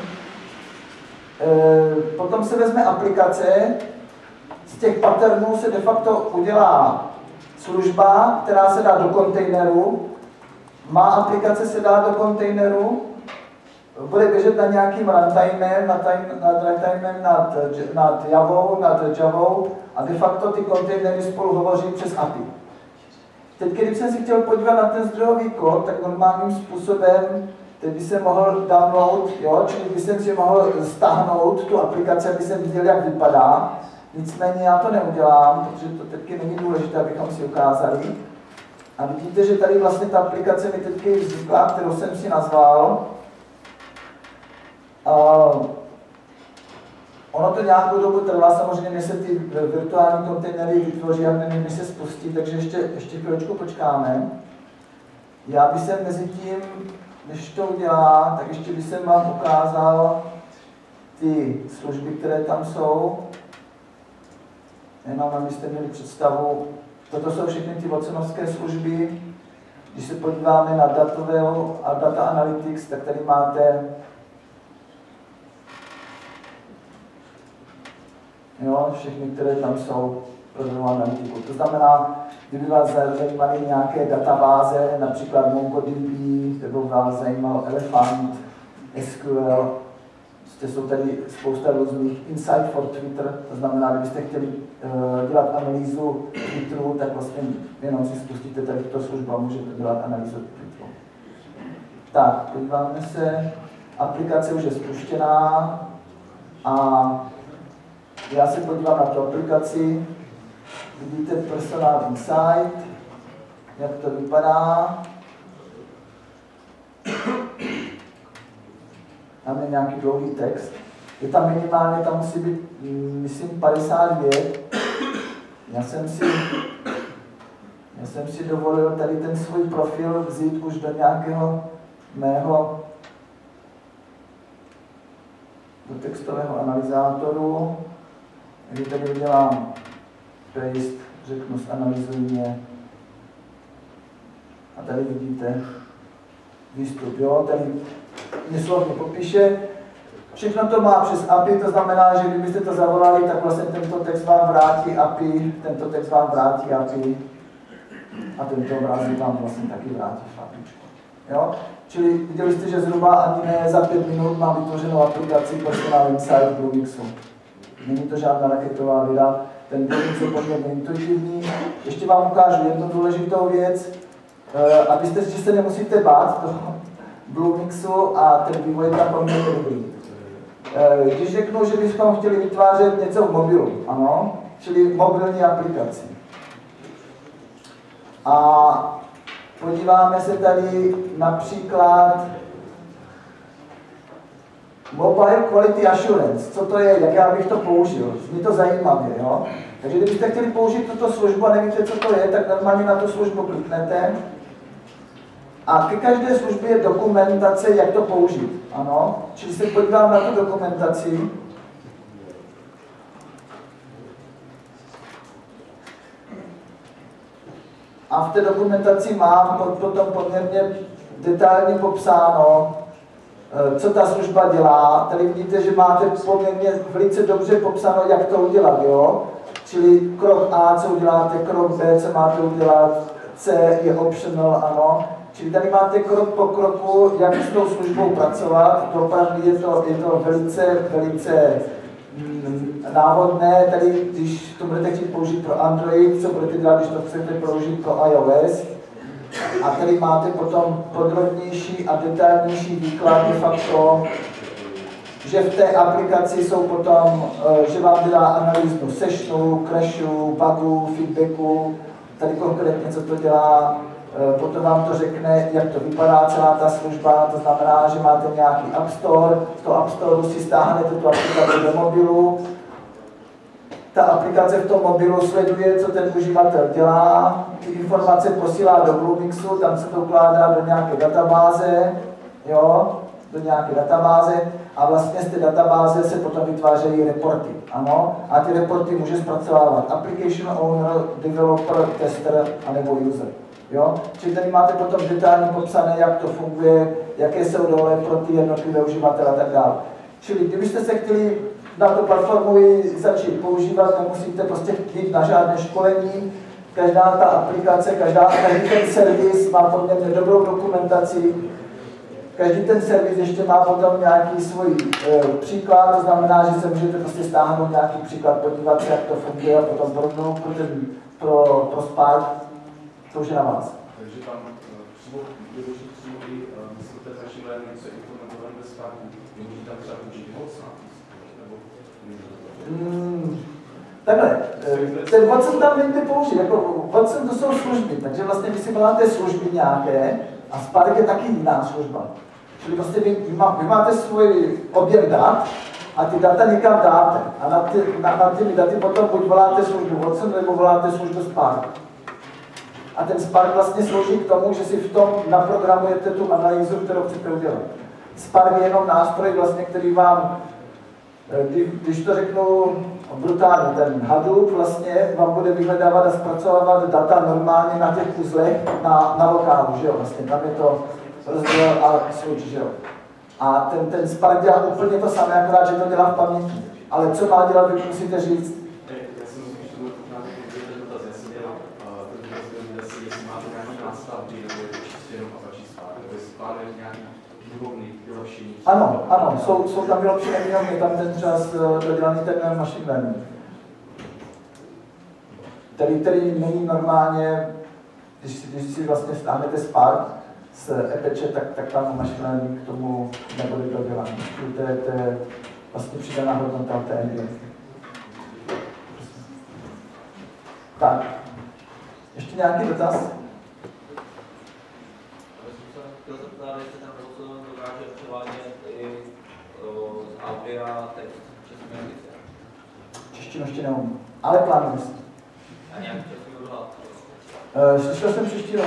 Speaker 1: potom se vezme aplikace, z těch patternů se de facto udělá služba, která se dá do kontejneru, má aplikace se dá do kontejneru, bude běžet na nějakým runtimem, nad, nad runtimem, nad, nad Javou, nad Javou a de facto ty kontejnery spolu hovoří přes A P I. Teď, když jsem si chtěl podívat na ten zdrojový kód, tak normálním způsobem, teď by se mohl download, jo, čili by jsem si mohl stáhnout tu aplikaci, aby jsem viděl, jak vypadá. Nicméně já to neudělám, protože to teď není důležité, abychom si ukázali. A vidíte, že tady vlastně ta aplikace mi teď vznikla, kterou jsem si nazval. Uh, ono to nějakou dobu trvá, samozřejmě než se ty virtuální kontejnery vytvoří a než se spustí, takže ještě, ještě chvíličku počkáme. Já bych se mezi tím, než to udělá, tak ještě bych jsem vám ukázal ty služby, které tam jsou. Jenom abyste měli představu. Toto jsou všechny ty watsonovské služby. Když se podíváme na datového a data analytics, tak tady máte jo, všechny, které tam jsou pro datovou analytiku. To znamená, kdyby vás zajímaly nějaké databáze, například MongoDB, nebo vás zajímal Elephant, S Q L, jsou tady spousta různých Insight for Twitter, to znamená, kdybyste chtěli uh, dělat analýzu Twitteru, tak vlastně jenom si spustíte tady tuto službu a můžete dělat analýzu Twitteru. Tak, podíváme se, aplikace už je spuštěná a já se podívám na tu aplikaci, vidíte Personal Insight, jak to vypadá. Tam je nějaký dlouhý text. Je tam minimálně, tam musí být, myslím, padesát vět. Já jsem si, já jsem si dovolil tady ten svůj profil vzít už do nějakého mého do textového analyzátoru. Když tady udělám paste, řeknu zanalyzuj mě. A tady vidíte výstup, jo, tady neslovně popíše. Všechno to má přes A P I, to znamená, že kdybyste to zavolali, tak vlastně tento text vám vrátí A P I, tento text vám vrátí A P I a tento obrázek vám vlastně taky vrátí APIčko. Jo? Čili viděli jste, že zhruba ani ne za pět minut mám vytvořenou aplikaci Personal Insight v Bluemixu. Není to žádná raketová věda, ten Bluemix je poměrně intuitivní. Ještě vám ukážu jednu důležitou věc, abyste, že se nemusíte bát toho Bluemixu a ten vývoj je tam poměrně dobrý. Když řeknu, že bychom chtěli vytvářet něco v mobilu, ano, čili mobilní aplikaci. A podíváme se tady například Mobile Quality Assurance. Co to je, jak já bych to použil? Mě to zajímavě, jo? Takže kdybyste chtěli použít tuto službu a nevíte, co to je, tak normálně na tu službu kliknete. A ke každé službě je dokumentace, jak to použít. Ano, čili se podívám na tu dokumentaci. A v té dokumentaci mám potom poměrně detailně popsáno, co ta služba dělá. Tady vidíte, že máte poměrně velice dobře popsáno, jak to udělat, jo? Čili krok A, co uděláte, krok B, co máte udělat, C je optional, ano. Čili tady máte krok po kroku, jak s tou službou pracovat. To opravdu je to, je to velice, velice mm, návodné. Tady, když to budete chtít použít pro Android, co budete dělat, když to chcete použít pro iOS. A tady máte potom podrobnější a detailnější výklad de facto, že v té aplikaci jsou potom, že vám dělá analýzu sessionu, crashu, bugů, feedbacku, tady konkrétně co to dělá. Potom vám to řekne, jak to vypadá celá ta služba, to znamená, že máte nějaký App Store, v tom App Store si stáhnete tu aplikaci do mobilu, ta aplikace v tom mobilu sleduje, co ten uživatel dělá, ty informace posílá do Bluemixu, tam se to ukládá do nějaké databáze, jo, do nějaké databáze a vlastně z té databáze se potom vytvářejí reporty, ano, a ty reporty může zpracovávat application owner, developer, tester anebo user. Jo? Čili tady máte potom detailně popsané, jak to funguje, jaké jsou dole pro ty jednotlivé uživatele a tak dále. Čili kdybyste se chtěli na tu platformu začít používat, nemusíte prostě jít na žádné školení. Každá ta aplikace, každá, každý ten servis má poměrně dobrou dokumentaci. Každý ten servis ještě má potom nějaký svůj e, příklad, to znamená, že se můžete prostě stáhnout nějaký příklad, podívat se, jak to funguje a potom pro, pro, ten, pro, pro Spark. To už je na vás.
Speaker 8: Takže tam přímo využít přímo i myslíte s naším learning, co je implementované ve Sparku, využít tam třeba použít Hots například, nebo...
Speaker 1: Mm, Takhle, ten Watson tam nejde použít, jako Watson to jsou služby, takže vlastně vy si voláte služby nějaké a Spark je taky jiná služba. Čili vlastně vy, vy máte svůj objem dat a ty data někam dáte a na, ty, na, na těmi daty potom buď voláte službu Watson nebo voláte službu Spark. A ten Spark vlastně slouží k tomu, že si v tom naprogramujete tu analýzu, kterou chcete udělat. Spark je jenom nástroj, vlastně, který vám, když to řeknu brutálně, ten Hadoop vlastně vám bude vyhledávat a zpracovávat data normálně na těch uzlech na, na lokálu, že jo, vlastně tam je to rozděl a switch, že jo. A ten, ten Spark dělá úplně to samé, akorát, že to dělá v paměti. Ale co má dělat, vy musíte říct.
Speaker 8: Já jsem spíš tohle možná takový dotaz, já jsem dělal, protože jestli máte nějaký nástavby, nebo je to čistě jenom Apache Spark, nebo jestli Spark je nějaký důvodný vylepšení.
Speaker 1: Ano, ano, jsou, jsou tam vylepšené výromy, tam ten čas dodělaný ten machine learning. Který, který není normálně, když si, když si vlastně stáhnete Spark z Apache, tak, tak tam machine learning k tomu nebude dodělaný. To je, to je vlastně přidaná hodnota té engine. Tak, ještě nějaký dotaz?
Speaker 9: Já jsem se chtěl zeptat, jestli ten procesor dokáže převádět i z audia text v českém jazyce.
Speaker 1: Češtinu ještě neumím, ale plánuji si.
Speaker 9: A nějak český odhad.
Speaker 1: Slyšel jsem češtinu.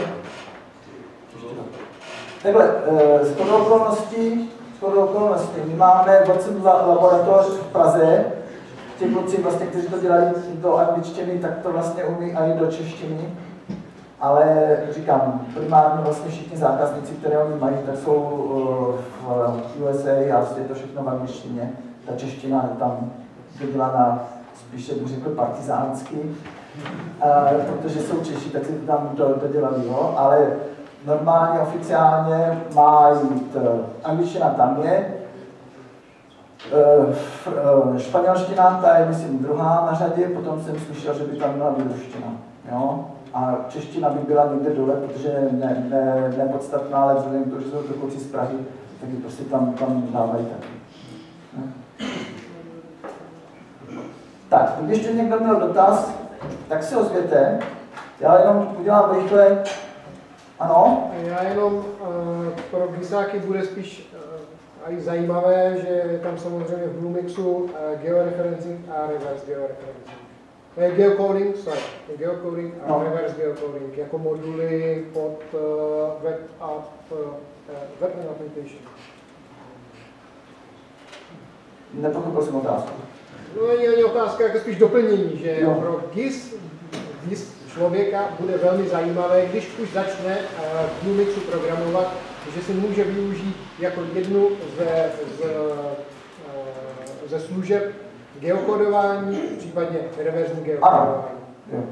Speaker 1: Takhle, shodou okolností, shodou okolností, my máme Watson laboratoř v Praze, ti kluci, vlastně, kteří to dělají do angličtiny, tak to vlastně umí i do češtiny. Ale říkám, primárně vlastně všichni zákazníci, které oni mají, tak jsou v U S A a je to všechno v angličtině. Ta čeština je tam dodělaná spíše, bych řekl, partizánsky, protože jsou Češi, tak si to tam dodělali, jo. Ale normálně, oficiálně má jít angličtina tam je, španělština, ta je, myslím, druhá na řadě, potom jsem slyšel, že by tam byla běloruština, jo. A čeština by byla někde dole, protože ne, ne, nepodstatná, ale vzhledem k tomu, že jsou to kluci z Prahy, tak ji prostě tam, tam dávají taky. Ne? Tak, když ještě někdo měl dotaz, tak si ozvěte. Já jenom udělám rychle. Ano?
Speaker 10: Já jenom uh, pro Gisáky bude spíš uh, i zajímavé, že je tam samozřejmě v Bluemixu uh, georeferencing a reverse georeferencing. Eh, geocoding, sorry, geocoding a no. reverse geocoding jako moduly pod uh, web app, uh, web application.
Speaker 1: Nepochopil jsem otázku.
Speaker 10: No není ani otázka, jako spíš doplnění, že
Speaker 1: no.
Speaker 10: pro GIS, GIS člověka bude velmi zajímavé, když už začne uh, v Bluemixu programovat, že si může využít jako jednu ze, z, uh, ze služeb geokodování, případně reverzní geokodování.
Speaker 1: Ano.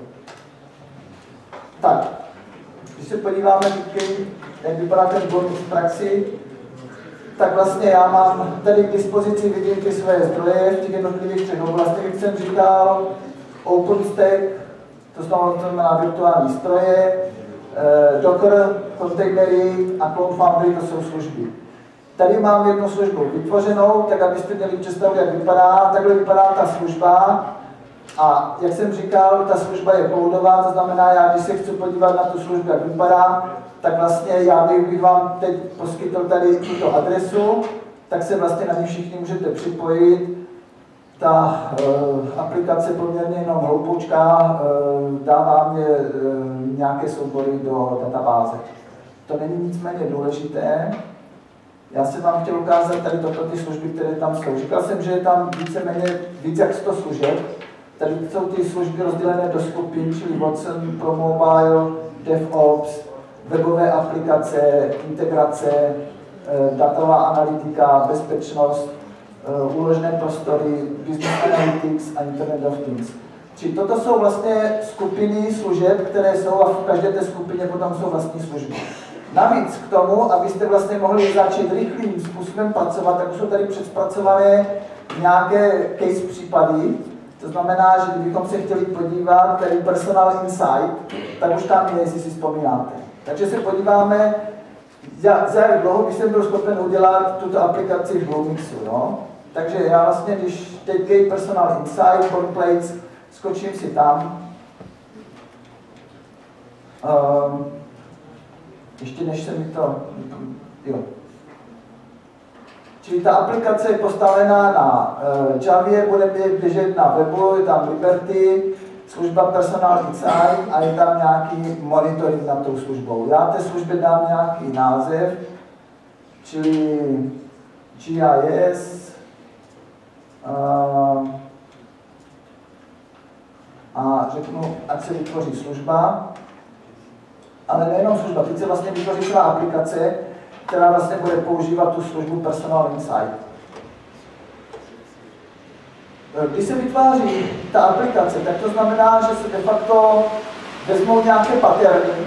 Speaker 1: Tak, když se podíváme, jak vypadá ten Bluemix v praxi, tak vlastně já mám tady k dispozici, vidím ty své zdroje v těch jednotlivých třech oblastech, jak jsem říkal, OpenStack, to znamená virtuální stroje, Docker, kontejnery a Cloud Foundry, to jsou služby. Tady mám jednu službu vytvořenou, tak abyste měli představu, jak vypadá. Takhle vypadá ta služba. A jak jsem říkal, ta služba je kódová, to znamená, já když se chci podívat na tu službu, jak vypadá, tak vlastně já bych vám teď poskytl tady tuto adresu, tak se vlastně na ní všichni můžete připojit. Ta uh, aplikace poměrně jenom hloupoučká, uh, dává mě uh, nějaké soubory do databáze. To není nicméně důležité. Já jsem vám chtěl ukázat tady toto ty služby, které tam jsou. Říkal jsem, že je tam víceméně víc jak sto služeb. Tady jsou ty služby rozdělené do skupin, čili Watson pro mobile, DevOps, webové aplikace, integrace, datová analytika, bezpečnost, úložné prostory, business analytics a Internet of Things. Čili toto jsou vlastně skupiny služeb, které jsou a v každé té skupině potom jsou vlastní služby. Navíc k tomu, abyste vlastně mohli začít rychlým způsobem pracovat, tak jsou tady předpracované nějaké case případy. To znamená, že kdybychom se chtěli podívat, tady Personal Insight, tak už tam je, jestli si vzpomínáte. Takže se podíváme, za, za jak dlouho bych jsem byl schopen udělat tuto aplikaci v Bluemixu. No? Takže já vlastně, když teď Personal Insight, Templates, skočím si tam. Um, ještě než se mi to, jo. Čili ta aplikace je postavená na uh, Javě, bude běžet na webu, je tam Liberty, služba Personal Insight a je tam nějaký monitoring nad tou službou. Já té službě dám nějaký název, čili G I S uh, a řeknu, ať se vytvoří služba, ale nejenom služba, teď se vlastně vytvoří celá aplikace, která vlastně bude používat tu službu Personal Insight. Když se vytváří ta aplikace, tak to znamená, že se de facto vezmou nějaké paterny,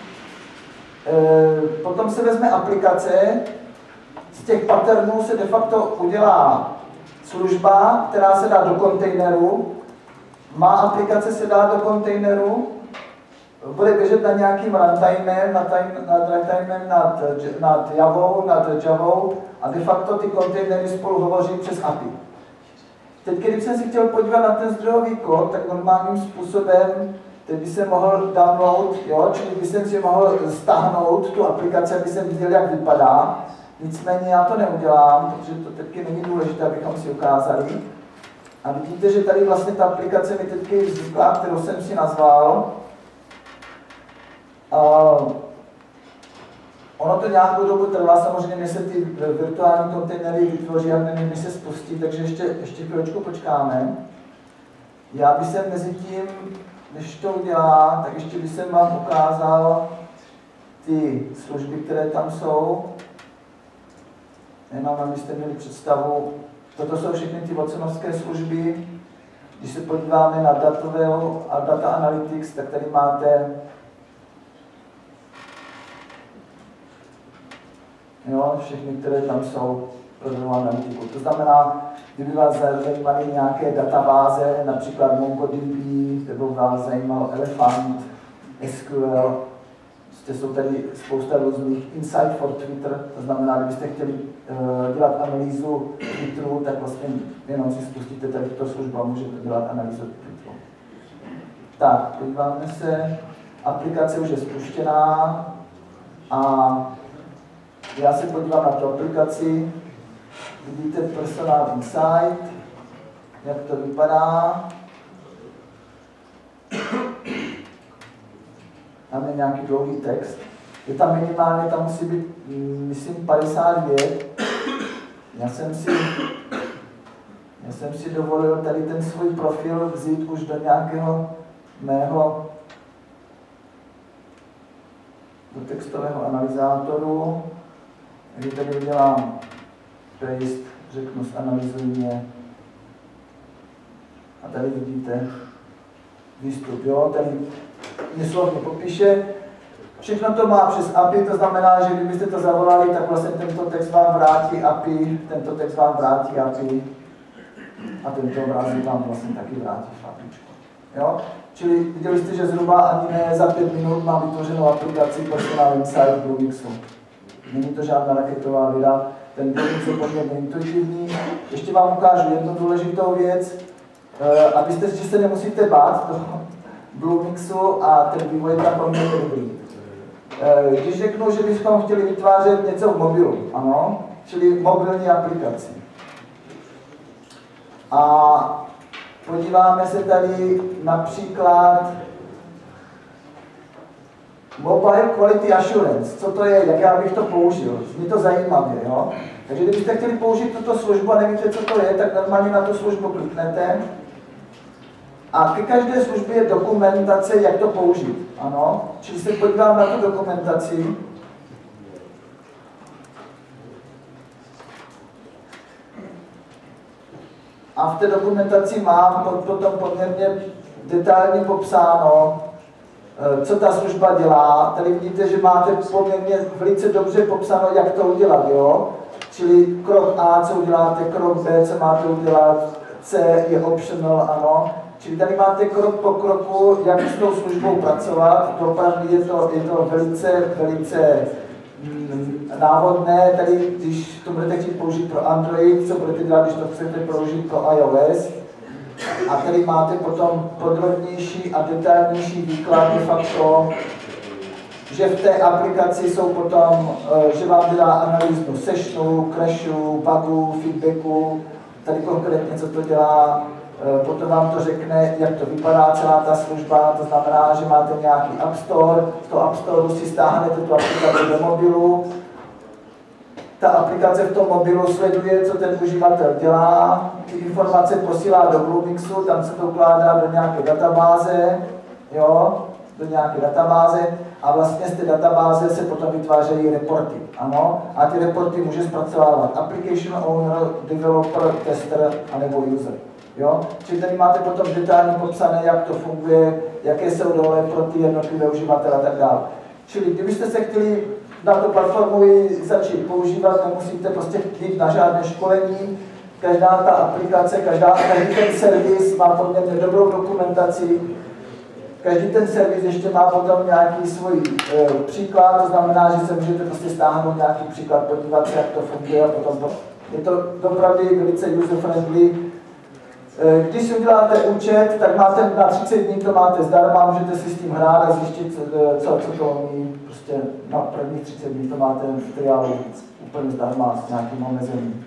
Speaker 1: potom se vezme aplikace, z těch patternů se de facto udělá služba, která se dá do kontejneru, má aplikace se dá do kontejneru, bude běžet na nějakým runtimem, nad, nad runtimem nad, nad Javou, nad Javou a de facto ty kontejnery spolu hovoří přes A P I. Teď, když jsem si chtěl podívat na ten zdrojový kód, tak normálním způsobem, teď by jsem mohl download, jo, čili by jsem si mohl stáhnout tu aplikaci, aby jsem viděl, jak vypadá. Nicméně já to neudělám, protože to teď není důležité, abychom si ukázali. A vidíte, že tady vlastně ta aplikace mi teď vznikla, kterou jsem si nazval. Uh, ono to nějakou dobu trvá, samozřejmě, než se ty virtuální kontejnery vytvoří a než se spustí, takže ještě, ještě chvíličku počkáme. Já bych se mezi tím, než to udělá, tak ještě bych jsem vám ukázal ty služby, které tam jsou. Jenom abyste měli představu. Toto jsou všechny ty watsonovské služby. Když se podíváme na datového a data analytics, tak tady máte jo, všechny, které tam jsou pro datovou analytiku. To znamená, kdyby vás zajímaly nějaké databáze, například MongoDB, nebo vás zajímal Elephant, S Q L, prostě jsou tady spousta různých Insight for Twitter, to znamená, kdybyste chtěli uh, dělat analýzu Twitteru, tak vlastně jenom si spustíte tady tuto službu a můžete dělat analýzu Twitteru. Tak, podíváme se, aplikace už je spuštěná a já se podívám na tu aplikaci, vidíte Personal Insight, jak to vypadá. Tam je nějaký dlouhý text. Je tam minimálně, tam musí být, myslím, padesát vět. Já jsem si, já jsem si dovolil tady ten svůj profil vzít už do nějakého mého do textového analyzátoru. Když tady udělám paste, řeknu zanalyzuj mě. A tady vidíte výstup, jo, tady neslovně popíše. Všechno to má přes A P I, to znamená, že kdybyste to zavolali, tak vlastně tento text vám vrátí A P I, tento text vám vrátí A P I a tento obrázek vám vlastně taky vrátí APIčko. Jo? Čili viděli jste, že zhruba ani ne za pět minut mám vytvořenou aplikaci Personal Insight v Bluemixu. Není to žádná raketová věda, ten Bluemix je poměrně intuitivní. Ještě vám ukážu jednu důležitou věc, abyste, že se nemusíte bát toho Bluemixu a ten vývoj je tam poměrně dobrý. Když řeknu, že bychom chtěli vytvářet něco v mobilu, ano, čili mobilní aplikaci. A podíváme se tady například Mobile Quality Assurance. Co to je, jak já bych to použil? Zní to zajímavě, jo? Takže kdybyste chtěli použít tuto službu a nevíte, co to je, tak normálně na tu službu kliknete. A ke každé službě je dokumentace, jak to použít. Ano, čili se podívám na tu dokumentaci. A v té dokumentaci mám potom poměrně detailně popsáno, co ta služba dělá. Tady vidíte, že máte poměrně velice dobře popsáno, jak to udělat, jo? Čili krok A, co uděláte, krok B, co máte udělat, C je optional, ano. Čili tady máte krok po kroku, jak s tou službou pracovat. To opravdu je to, je to velice, velice mm, návodné. Tady, když to budete chtít použít pro Android, co budete dělat, když to chcete použít pro iOS. a tady máte potom podrobnější a detailnější výklad de facto, že v té aplikaci jsou potom, že vám dělá analýzu sessionu, crashu, bugů, feedbacku, tady konkrétně co to dělá, potom vám to řekne, jak to vypadá celá ta služba, to znamená, že máte nějaký App Store, v toho App Store si stáhnete tu aplikaci do mobilu, ta aplikace v tom mobilu sleduje, co ten uživatel dělá, ty informace posílá do Bluemixu, tam se to ukládá do nějaké databáze, jo, do nějaké databáze a vlastně z té databáze se potom vytvářejí reporty, ano, a ty reporty může zpracovávat application owner, developer, tester anebo user. Jo? Čili tady máte potom detailně popsané, jak to funguje, jaké jsou dole pro ty jednotlivé uživatele a tak dále. Čili kdybyste se chtěli na tu platformu začít používat, nemusíte prostě jít na žádné školení. Každá ta aplikace, každá, každý ten servis má poměrně dobrou dokumentaci. Každý ten servis ještě má potom nějaký svůj e, příklad, to znamená, že se můžete prostě stáhnout nějaký příklad, podívat se, jak to funguje a potom to. Je to opravdu velice user-friendly. Když si uděláte účet, tak máte na třicet dní to máte zdarma, můžete si s tím hrát a zjistit, co, co to umí. Prostě na prvních třicet dní to máte v triálu úplně zdarma s nějakým omezením.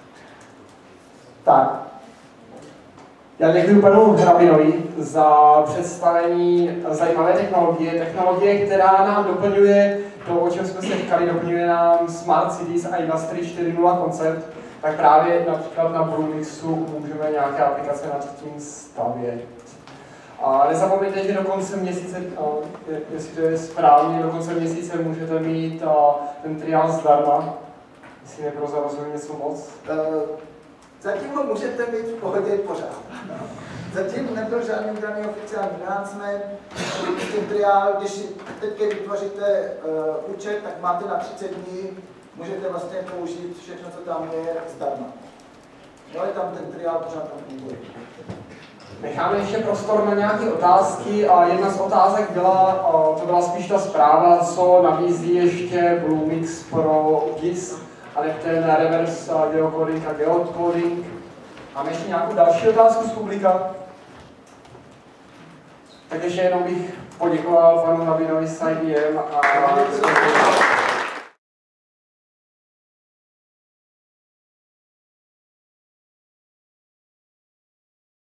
Speaker 1: Tak.
Speaker 4: Já děkuji panu Hrabinovi za představení zajímavé technologie. Technologie, která nám doplňuje to, o čem jsme se říkali, doplňuje nám Smart Cities a Industry čtyři tečka nula koncept. Tak právě například na Bluemixu můžeme nějaké aplikace nad tím stavět. A nezapomeňte, že do konce měsíce, jestli to je správně, do konce měsíce můžete mít ten triál zdarma. Jestli neprozrazuje něco moc.
Speaker 1: Zatím ho můžete mít v pohodě pořád. Zatím nebyl žádný udělaný oficiální announcement. Ten triál, když si teď vytvoříte uh, účet, tak máte na třicet dní. Můžete vlastně použít všechno, co tam je, zdarma. No, ale tam ten triál pořád tam funguje.
Speaker 4: Necháme ještě prostor na nějaké otázky a jedna z otázek byla, to byla spíš ta zpráva, co nabízí ještě Bluemix pro G I S, ale ten reverse geocoding a geocoding. Máme ještě nějakou další otázku z publika? Tak ještě jenom bych poděkoval panu Hrabinovi z I B M a